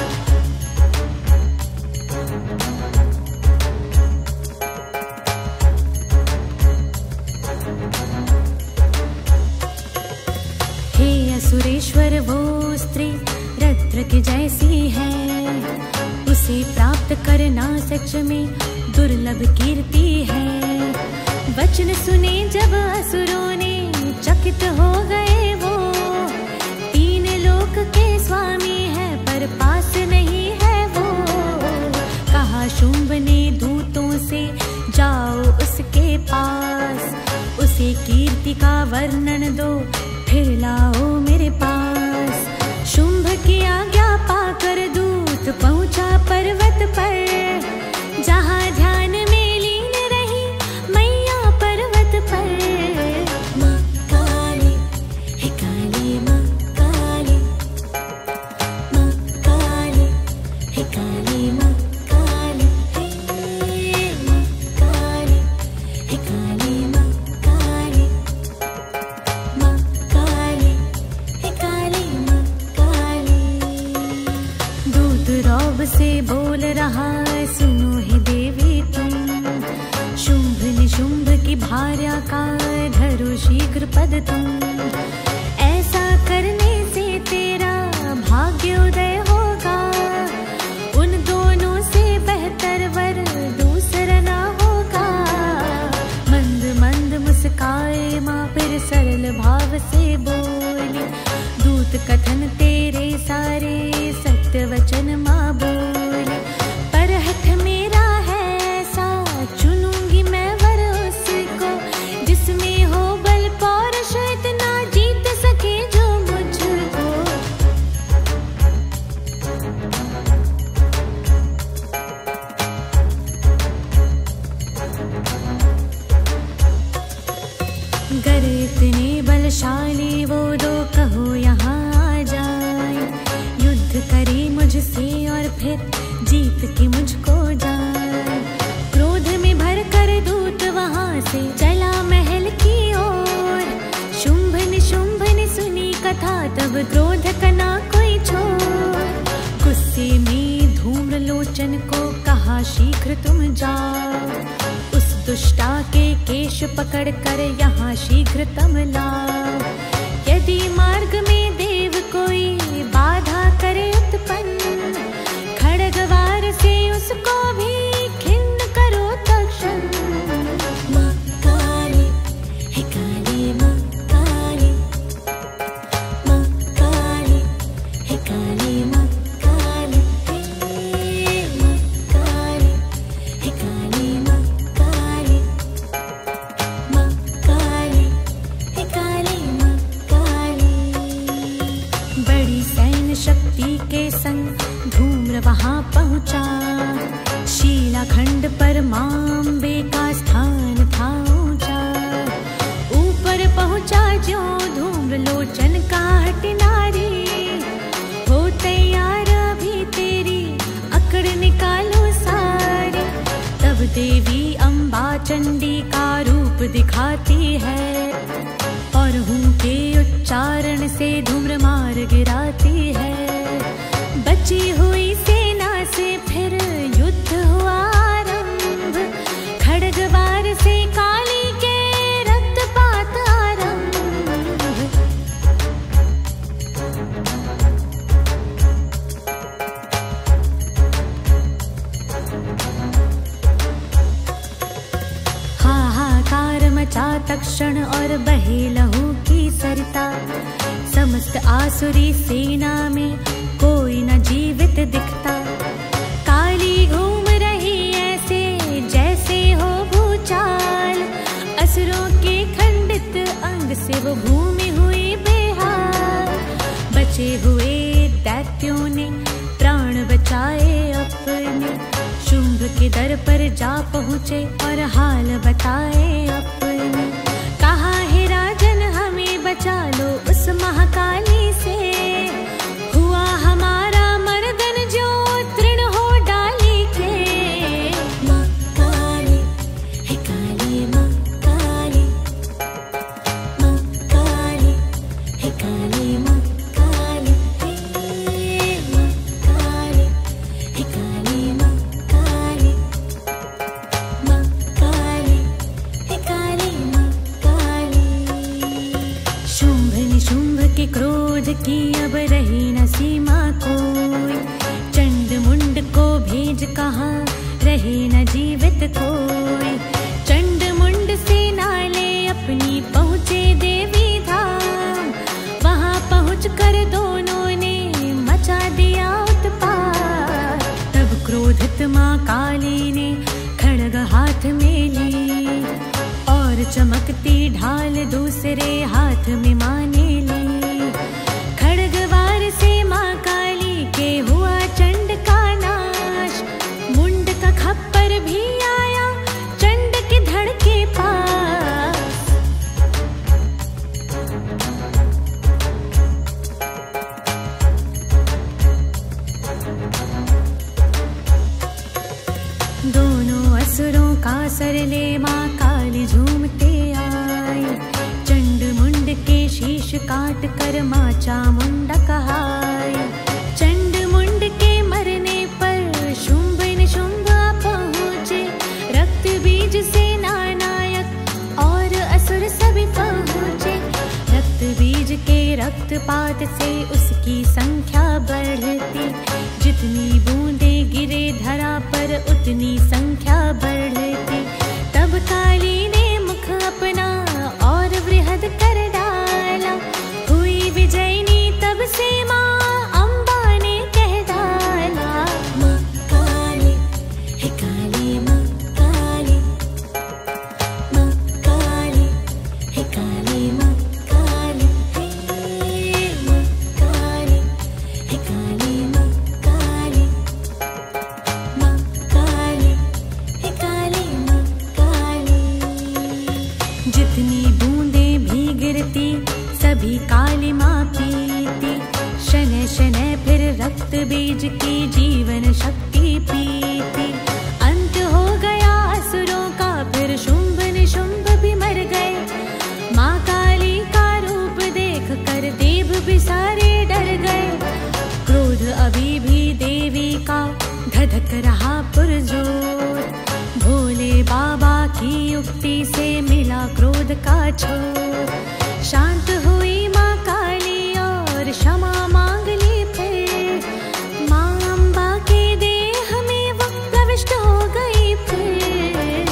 हे असुरेश्वर वो स्त्री रत्र के जैसी है। उसे प्राप्त करना सच में दुर्लभ कीर्ति है। वचन सुने जब असुरों ने, चकित हो गए वो। तीन लोक के स्वामी है पर पास नहीं है वो। कहा शुंभ ने दूतों से, जाओ उसके पास। उसे कीर्ति का वर्णन दो, फिर लाओ मेरे पास। शुंभ की आज्ञा पाकर दूत पहुंचा पर्वत पर। जहां ध्यान में लीन रही मैया पर्वत पर। माँ काली हे काली, माँ काली, माँ काली हे काली, माँ काली, हे माँ काली हे काली, माँ काली, माँ काली हे काली, माँ काली। दूत रौब से बोल रहा, सुनो हे देवी तुम। शुंभ निशुंभ की भार्या का धरो शीघ्र पद तुम। ऐसा करने से तेरा भाग्य उदय होगा। उन दोनों से बेहतर वर दूसरा ना होगा। मंद मंद मुस्काए माँ, फिर सरल भाव से बोली। दूत कथन तेरे सारे सत्य वचन माँ बोली। पर हठ मेरा है ऐसा, चुनूंगी मैं वर उसको। जिसमें हो बल पौरुष, इतना जीत सके जो मुझको। गर इतने बलशाली वो दो, कहो यहाँ आ जाए। युद्ध करे मुझसे और फिर जीत के मुझको जाए। क्रोध में भर कर दूत वहां से चला महल की ओर। शुंभ निशुंभ ने सुनी कथा, तब क्रोध कना कोई छोड़। गुस्से में धूम्र लोचन को कहा शीघ्र तुम जाओ। उस दुष्टा के केश पकड़ कर यहाँ शीघ्रतम लाओ। यदि मार्ग में देव कोई बाधा करे उत्पन्न, खड़गवार से उसको भी खिन्न करो तक्षण। माँ काली, हे काली माँ काली, माँ काली, हे काली माँ काली, हे माँ काली, हे काली माँ काली, माँ काली, हे काली माँ काली। बड़ी सैन्य शक्ति के संग धूम्र वहां पहुंचा। शीलाखंड पर मांबे का स्थान था ऊंचा। ऊपर पहुंचा जो धूम्र लोचन का हटनारी। हो तैयार अभी तेरी अकड़ निकालो सारी। तब देवी अम्बा चंडी का रूप दिखाती है, और हूँ के उच्चारण से धूम्र मार गिराती है। बची हुई सेना से फिर युद्ध हुआ आरंभ। खड़गवार से काली के रक्तपात आरंभ। हाहाकार मचा तक्षण और बहे लहू की सरिता। समस्त आसुरी सेना में कोई न जीवित दिखता। काली घूम रही ऐसे जैसे हो भूचाल। असुरों के खंडित अंग से वो भूमि हुई बेहाल। बचे हुए दैत्यों ने प्राण बचाए अपने। शुंभ के दर पर जा पहुँचे और हाल बताए अपने। कहा हे राजन हमें बचा लो उस महाकाली से। हुआ हमारा मर्दन जो तृण हो डाली के। माँ काली, हे काली माँ काली, माँ काली, हे काली माँ काली, हे माँ काली, हे काली माँ काली, माँ काली, हे काली माँ काली। शुंभ निशुंभ के क्रोध की अब रही न सीमा कोई। चंड मुंड को भेज कहा रहे न जीवित कोई। चंड मुंड से नाले अपनी पहुँचे देवी धाम। वहाँ पहुँच कर दोनों ने मचा दिया उत्पात। तब क्रोधित माँ काली ने खड्ग हाथ में ली, और चमकती ढाल दूसरे हाथ में माने ली। खड्गवार से माँ काली के हुआ चंड का नाश। मुंड का खप्पर भी आया चंड के धड़ के पास। दोनों असुरों का सर ले माँ काली झूमते आई। चंड मुंड के शीश काट कर माँ चामुंडा कहाई। चंड मुंड के मरने पर शुंभ निशुंभ पहुँचे। रक्त बीज से नानायक और असुर सभी पहुँचे। रक्त बीज के रक्तपात से उसकी संख्या बढ़ती। जितनी बूंदे गिरे धरा पर उतनी संख्या बढ़ती। तब काली ने मुख अपना और वृहद कर डाला। हुई विजयनी तब से माँ अम्बा ने कह डाला। माँ काली, हे काली माँ काली, माँ काली, हे काली माँ काली, हे माँ काली, हे काली माँ काली, माँ काली, हे काली माँ काली। जितनी बूंदे भी गिरती सभी काली माँ पीती। शनै शनै फिर रक्त बीज की जीवन शक्ति पीती। अंत हो गया असुरों का फिर शुंभ निशुंभ भी मर गए। माँ काली का रूप देख कर देव भी सारे डर गए। क्रोध अभी भी देवी का धधक रहा पुरजोर। भोले बाबा की युक्ति से मिला क्रोध का छोर। शांत हुई माँ काली और क्षमा मांग ली फिर। माँ अम्बा के देह में वो प्रविष्ट हो गई फिर।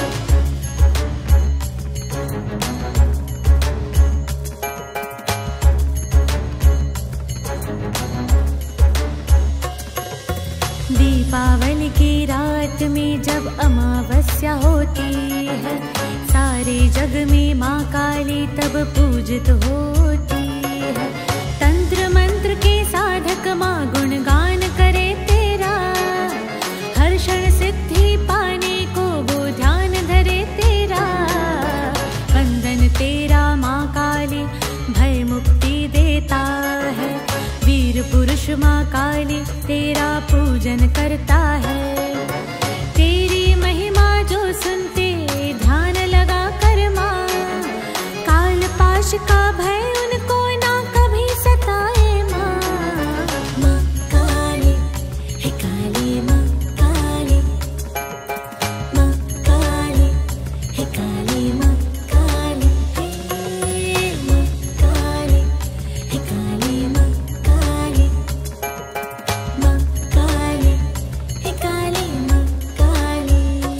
दीपावली की रात में जब अमावस्या होती है, सारे जग में माँ काली तब पूजित होती है। तंत्र मंत्र के साधक माँ गुणगान करे तेरा, हर क्षण सिद्धि पाने को वो ध्यान धरे तेरा। वंदन तेरा माँ काली भय मुक्ति देता है, वीर पुरुष माँ काली तेरा पूजन करता है। तेरी महिमा जो सुनते ध्यान लगा कर माँ, काल पाश का भय उनको ना कभी सताए माँ। माँ काली हे काली माँ काली, माँ काली हे काली माँ काली, हे माँ काली हे काली माँ काली, माँ काली हे काली माँ काली।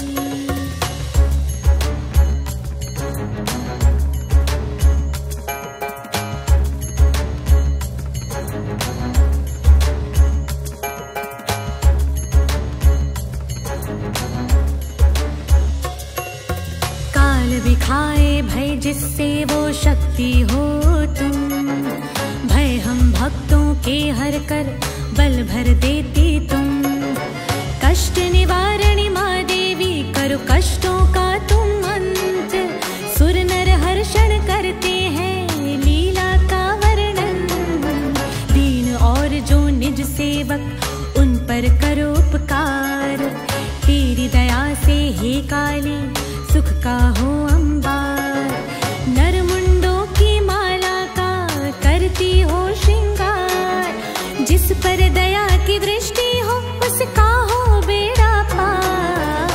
काल बिखाए भय जिससे वो शक्ति हो तुम, भय हम भक्तों के हर कर बल भर देती तुम। कष्ट निवारणी माँ देवी करो कष्टों का तुम अंत, सुर नर हर्षण करते हैं लीला का वर्णन। दीन और जो निज सेवक उन पर करो उपकार, तेरी दया से हे काली सुख का हो अंबार। नर मुंडों की माला का करती हो श्रृंगार, जिस पर दया की दृष्टि हो उसका हो बेड़ा पार।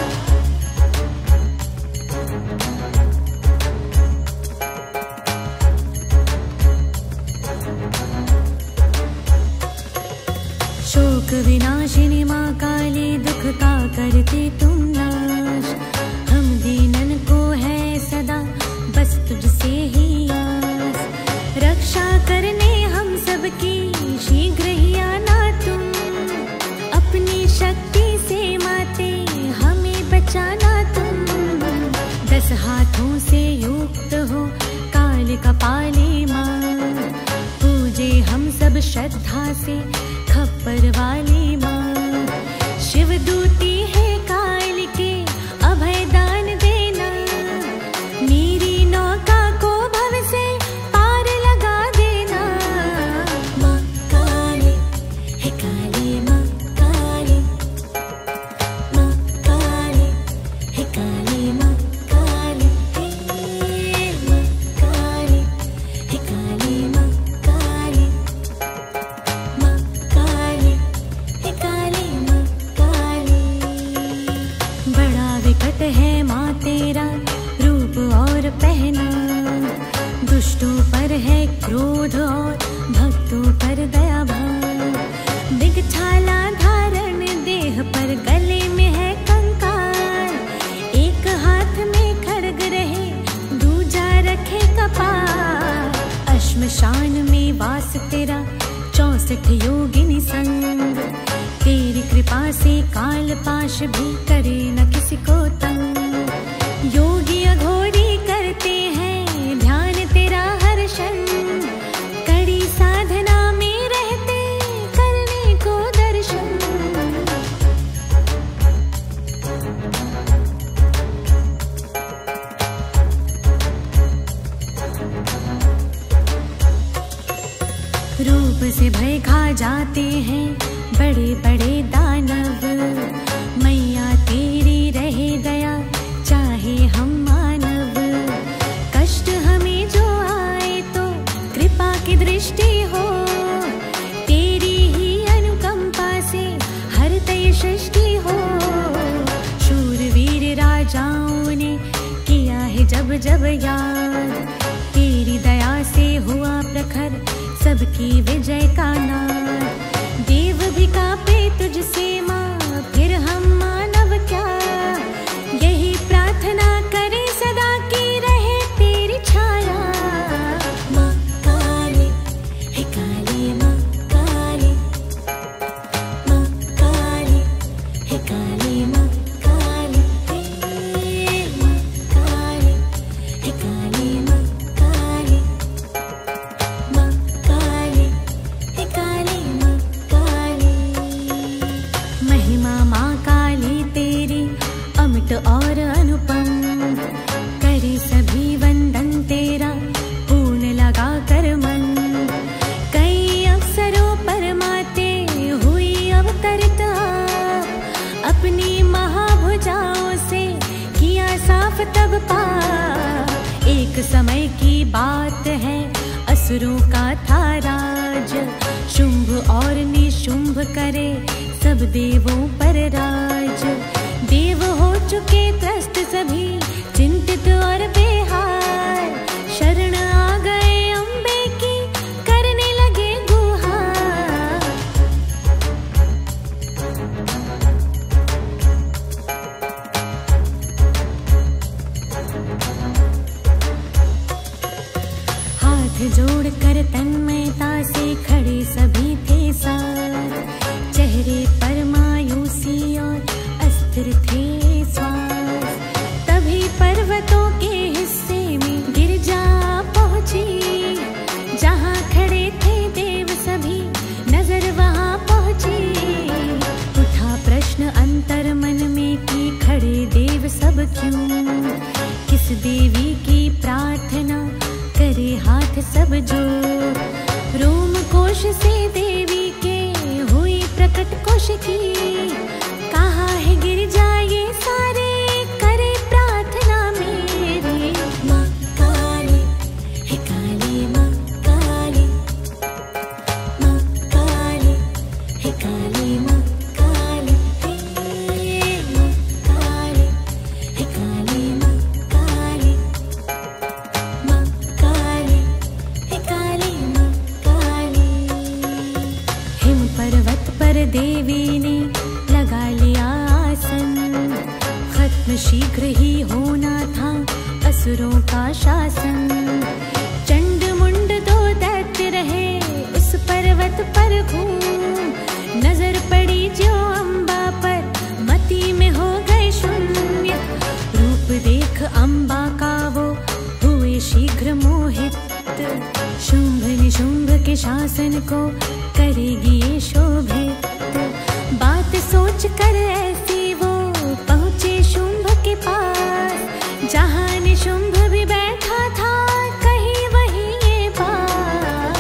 शोक विनाशिनी माँ काली दुख का करती तुम नाश। हम दीनन को है सदा बस तुझसे ही आस, रक्षा करने हम सबकी शीघ्र ही आना तुम। अपनी शक्ति से माते हमें बचाना तुम, दस हाथों से युक्त हो काल कपाली माँ। पूजे हम सब श्रद्धा से खप्पर वाली माँ। शिव दूती है काल के अभय दान देना, मेरी नौका को भव से पार लगा देना। माँ काली हे काली माँ काली, माँ काली हे काली माँ काली, हे माँ काली हे काली माँ काली, माँ काली हे काली माँ काली। बड़ा विकट है माँ तेरा रूप और पहना, दुष्टों पर है क्रोध और भक्तों पर दया भाव। दिगछाला धारण देह पर गले में है कंकाल, एक हाथ में खड्ग रहे दूजा रखे कपाल। अश्मशान में वास तेरा चौसठ योगिनी संग, तेरी कृपा से काल पाश भी करे न किसी को तंग। योगी अघोरी करते हैं ध्यान तेरा हर क्षण, कड़ी साधना में रहते करने को दर्शन। रूप से भय खा जाते हैं बड़े बड़े दानव, मैया तेरी रहे दया चाहे हम मानव। कष्ट हमें जो आए तो कृपा की दृष्टि हो, तेरी ही अनुकंपा से हर तय सृष्टि हो। शूरवीर राजाओं ने जब जब याद, तेरी दया से हुआ प्रखर सबकी विजय का नाद। देव भी कांपे तुझसे माँ, फिर हम मानव क्या, यही प्रार्थना करे सदा की रहे तेरी छाया। माँ काली, हे काली माँ काली, माँ काली, हे काली माँ काली, हे माँ काली, हे काली माँ काली, माँ काली, हे काली माँ काली। महिमा माँ काली तेरी अमिट और अनुपम, करे सभी वंदन तेरा पूर्ण लगा कर मन। कई अवसरों पर माते हुई अवतरित आप, अपनी महाभुजाओं से किया साफ तब पाप। एक समय की बात है असुरों का था राज, शुंभ और निशुंभ करे सब देवों पर राज। देव हो चुके त्रस्त सभी चिंतित और बेहार, शरण आ गए अम्बे की करने लगे गुहार। हाथ जोड़कर तन्मयता से खड़े सभी थे साथ, चेहरे पर मायूसी और अस्थिर थे श्वास। तभी पर्वतों के हिस्से में गिरजा पहुंची, जहां खड़े थे देव सभी नजर वहां पहुंची। उठा प्रश्न अंतर मन में कि खड़े देव सब क्यों, किस देवी की प्रार्थना करे हाथ सब जो। रोम कोश से देवी के हुई प्रकट कोश की, कहा है गिरजा ये सारे करे प्रार्थना मेरी। माँ काली, हे काली माँ काली, माँ काली, हे काली माँ काली, हे माँ काली, हे काली माँ काली, माँ काली, हे काली माँ काली। हिम पर्वत पर देवी ने लगा लिया आसन, खत्म शीघ्र ही होना था असुरों का शासन। चंड मुंड दो दैत्य रहे उस पर्वत पर घूम, नजर पड़ी जो अम्बा पर मति में हो गए शून्य। रूप देख अम्बा का वो हुए शीघ्र मोहित, शुंभ निशुंभ के शासन को करेगी ये शोभित। बात सोच कर ऐसी वो पहुँचे शुंभ के पास, जहाँ निशुंभ भी बैठा था कहीं वहीं ये बात।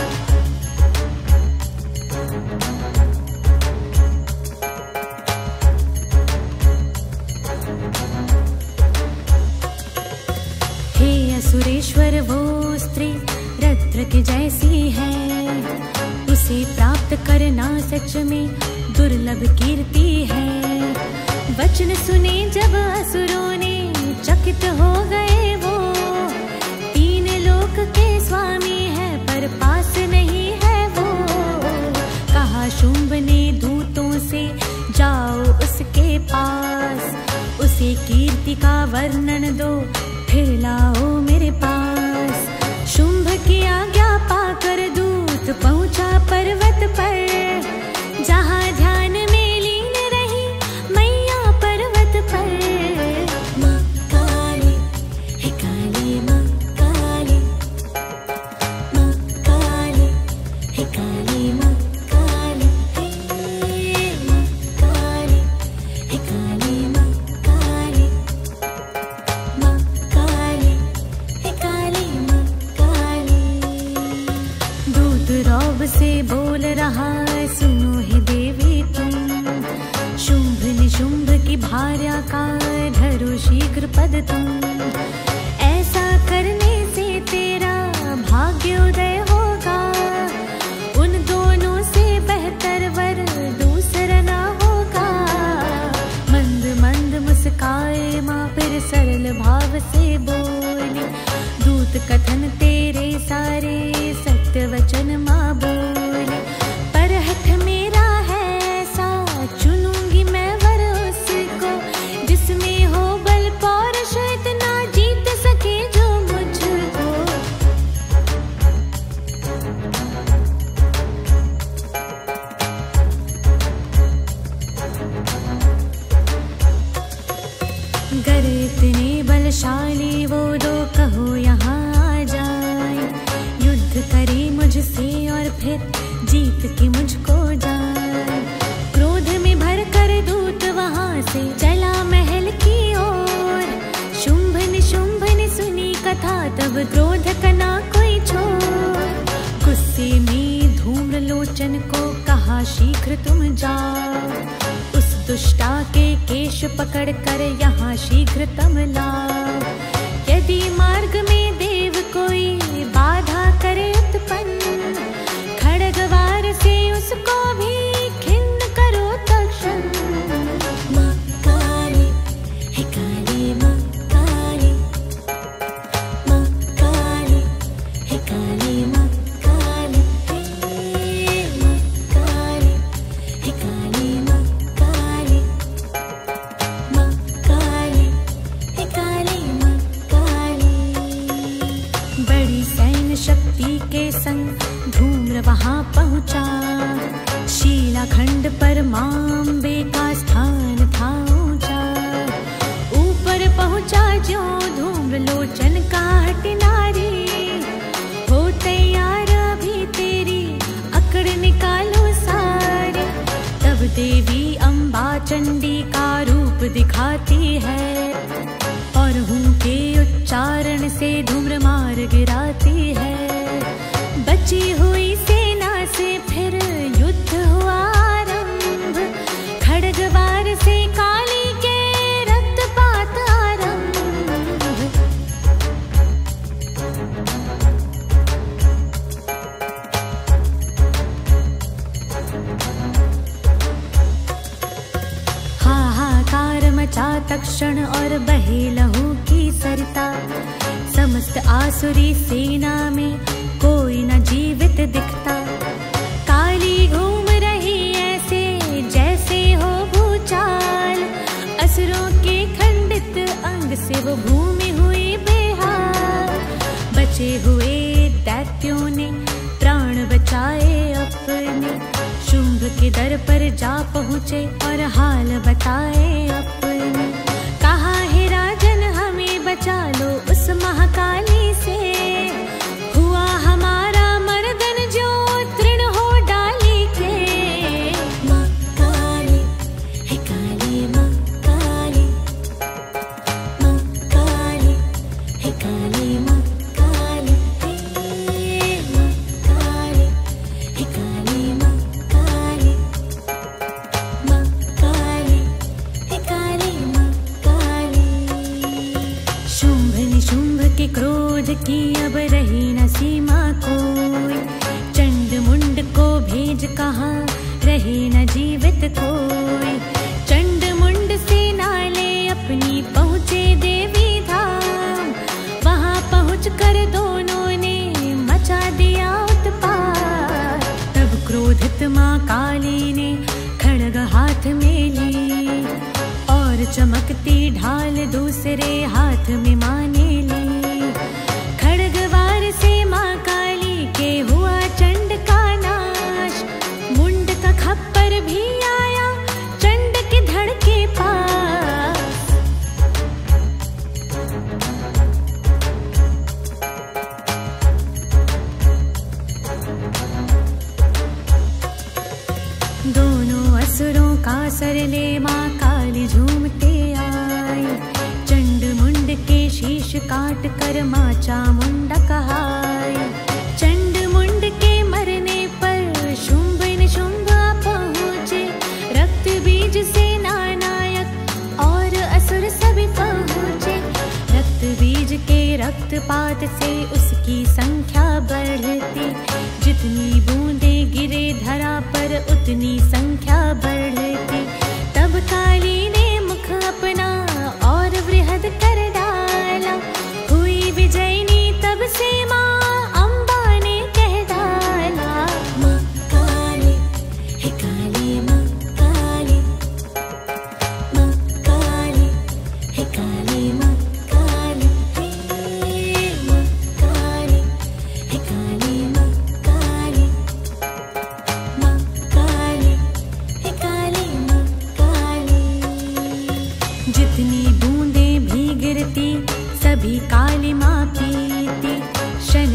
हे असुरेश्वर वो स्त्री रद्र के जैसी है, उसे प्राप्त करना सच में दुर्लभ कीर्ति है। वचन सुने जब असुरों ने चकित हो गए वो, तीन लोक के स्वामी है पर पास नहीं है वो। कहा शुंभ ने दूतों से जाओ उसके पास, उसे कीर्ति का वर्णन दो फिर लाओ मेरे पास। शुंभ की आज्ञा पाकर दूत पहुंचा पर्वत पर, जहाँ ध्यान में लीन रही मैया पर्वत पर। माँ काली, हे काली माँ काली, माँ काली, हे काली माँ काली, हे माँ काली, हे काली माँ काली, माँ काली, हे काली माँ काली। दूत रौब से बोल रहा सुनो हे देवी तुम, शुंभ निशुंभ की भार्या का धरो शीघ्र पद तुम। ऐसा करने से तेरा भाग्य उदय होगा, उन दोनों से बेहतर वर दूसरा ना होगा। मंद मंद मुस्काए माँ फिर सरल भाव से बोल, सत्य कथन तेरे सारे, सत्य वचन माँ बोले। पर हठ मेरा है ऐसा, चुनूंगी मैं वर उसको, जिसमें हो बल पौरुष इतना, जीत सके जो मुझको। गर इतने बलशाली वो दो, कहो यहाँ आ जाए, युद्ध करे मुझसे और फिर जीत के मुझको जाए। क्रोध में भर कर दूत वहां से चला महल की ओर, शुंभ निशुंभ ने सुनी कथा, तब क्रोध कना कोई छोर। गुस्से में धूम्र लोचन को कहा शीघ्र तुम जाओ, उस दुष्टा के केश पकड़ कर यहाँ शीघ्रतम लाओ। यदि मार्ग में देव कोई बाधा करे उत्पन्न, खड़गवार से उसको भी खिन्न करो तक्षण। माँ काली हे काली, माँ काली, माँ काली हे काली, माँ काली, हे माँ काली हे काली, माँ काली, माँ काली हे काली, माँ काली। बड़ी सैन्य शक्ति के संग धूम्र वहां पहुंचा, शीलाखंड पर मांबे का स्थान था ऊंचा। ऊपर पहुंचा जो धूम्र लोचन का हटनारी, हो तैयार अभी तेरी अकड़ निकालो सारे। तब देवी अम्बा चंडी का रूप दिखाती है, और हूँ के उच्चारण से धूम्र मार गिराती है। बची हुई सेना से फिर युद्ध हुआ आरंभ, खड़गवार से काली के रक्तपात आरंभ। हाहाकार मचा तक्षण और बहे लहू की सरिता, समस्त आसुरी सेना में कोई न जीवित दिखता। काली घूम रही ऐसे जैसे हो भूचाल, असुरों के खंडित अंग से वो भूमि हुई बेहाल। बचे हुए दैत्यों ने प्राण बचाए अपने, शुंभ के दर पर जा पहुँचे और हाल बताए अपने। कहा हे राजन हमें बचा लो उस महाकाली से, हुआ हमारा मर्दन जो तृण हो डाली के। माँ काली हे काली, माँ काली, माँ काली हे काली, माँ काली, हे माँ काली हे काली, माँ काली, माँ काली हे काली, माँ काली। शुंभ निशुंभ के क्रोध की अब रही न सीमा कोई, चंड मुंड को भेज कहा रहे न जीवित कोई। चंड मुंड से नाले अपनी पहुँचे देवी धाम, वहाँ पहुँच कर दोनों ने मचा दिया उत्पात। तब क्रोधित माँ काली ने खड़ग हाथ में ली, और चमकती ढाल दूसरे हाथ में माने ली। खड़गवार से माँ काली के हुआ चंड का नाश, मुंड का खप्पर भी आया चंड के धड़ के पास। दोनों असुरों का सर ले माँ काली झूमते आई, चंड मुंड के शीश काट कर माँ चामुंडा कहाई। चंड मुंड के मरने पर शुंभ निशुंभ पहुँचे, रक्त बीज से नानायक और असुर सभी पहुँचे। रक्त बीज के रक्तपात से उसकी संख्या बढ़ती, जितनी बूंदे गिरे धरा पर उतनी संख्या बढ़ती। तब काली ने मुख अपना और वृहद कर डाला, हुई विजयनी तब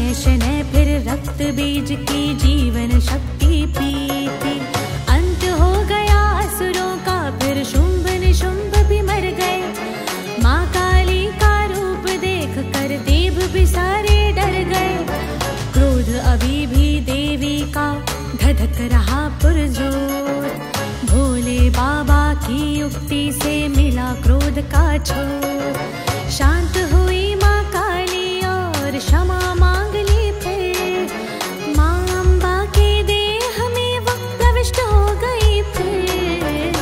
शनय शनय फिर रक्त बीज की जीवन शक्ति पीती। अंत हो गया असुरों का, फिर शुंभ निशुंभ भी मर गए। माँ काली का रूप देख कर देव भी सारे डर गए। क्रोध अभी भी देवी का धधक रहा पुरजोर। भोले बाबा की युक्ति से मिला क्रोध का छोर। शांत हुई माँ काली और क्षमा मांग ली फिर। माँ अम्बा के देह में वो प्रविष्ट हो गई फिर।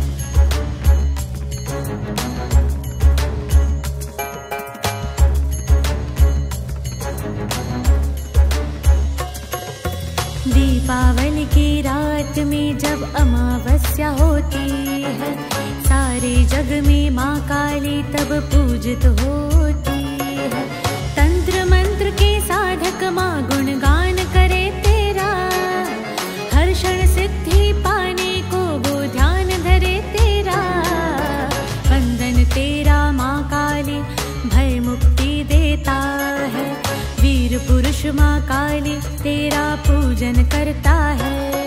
दीपावली की रात में जब अमावस्या होती है, सारे जग में माँ काली तब पूजित होती है। तंत्र मंत्र के साधक माँ गुणगान करे तेरा। हर क्षण सिद्धि पाने को वो ध्यान धरे तेरा। वंदन तेरा माँ काली भय मुक्ति देता है। वीर पुरुष माँ काली तेरा पूजन करता है।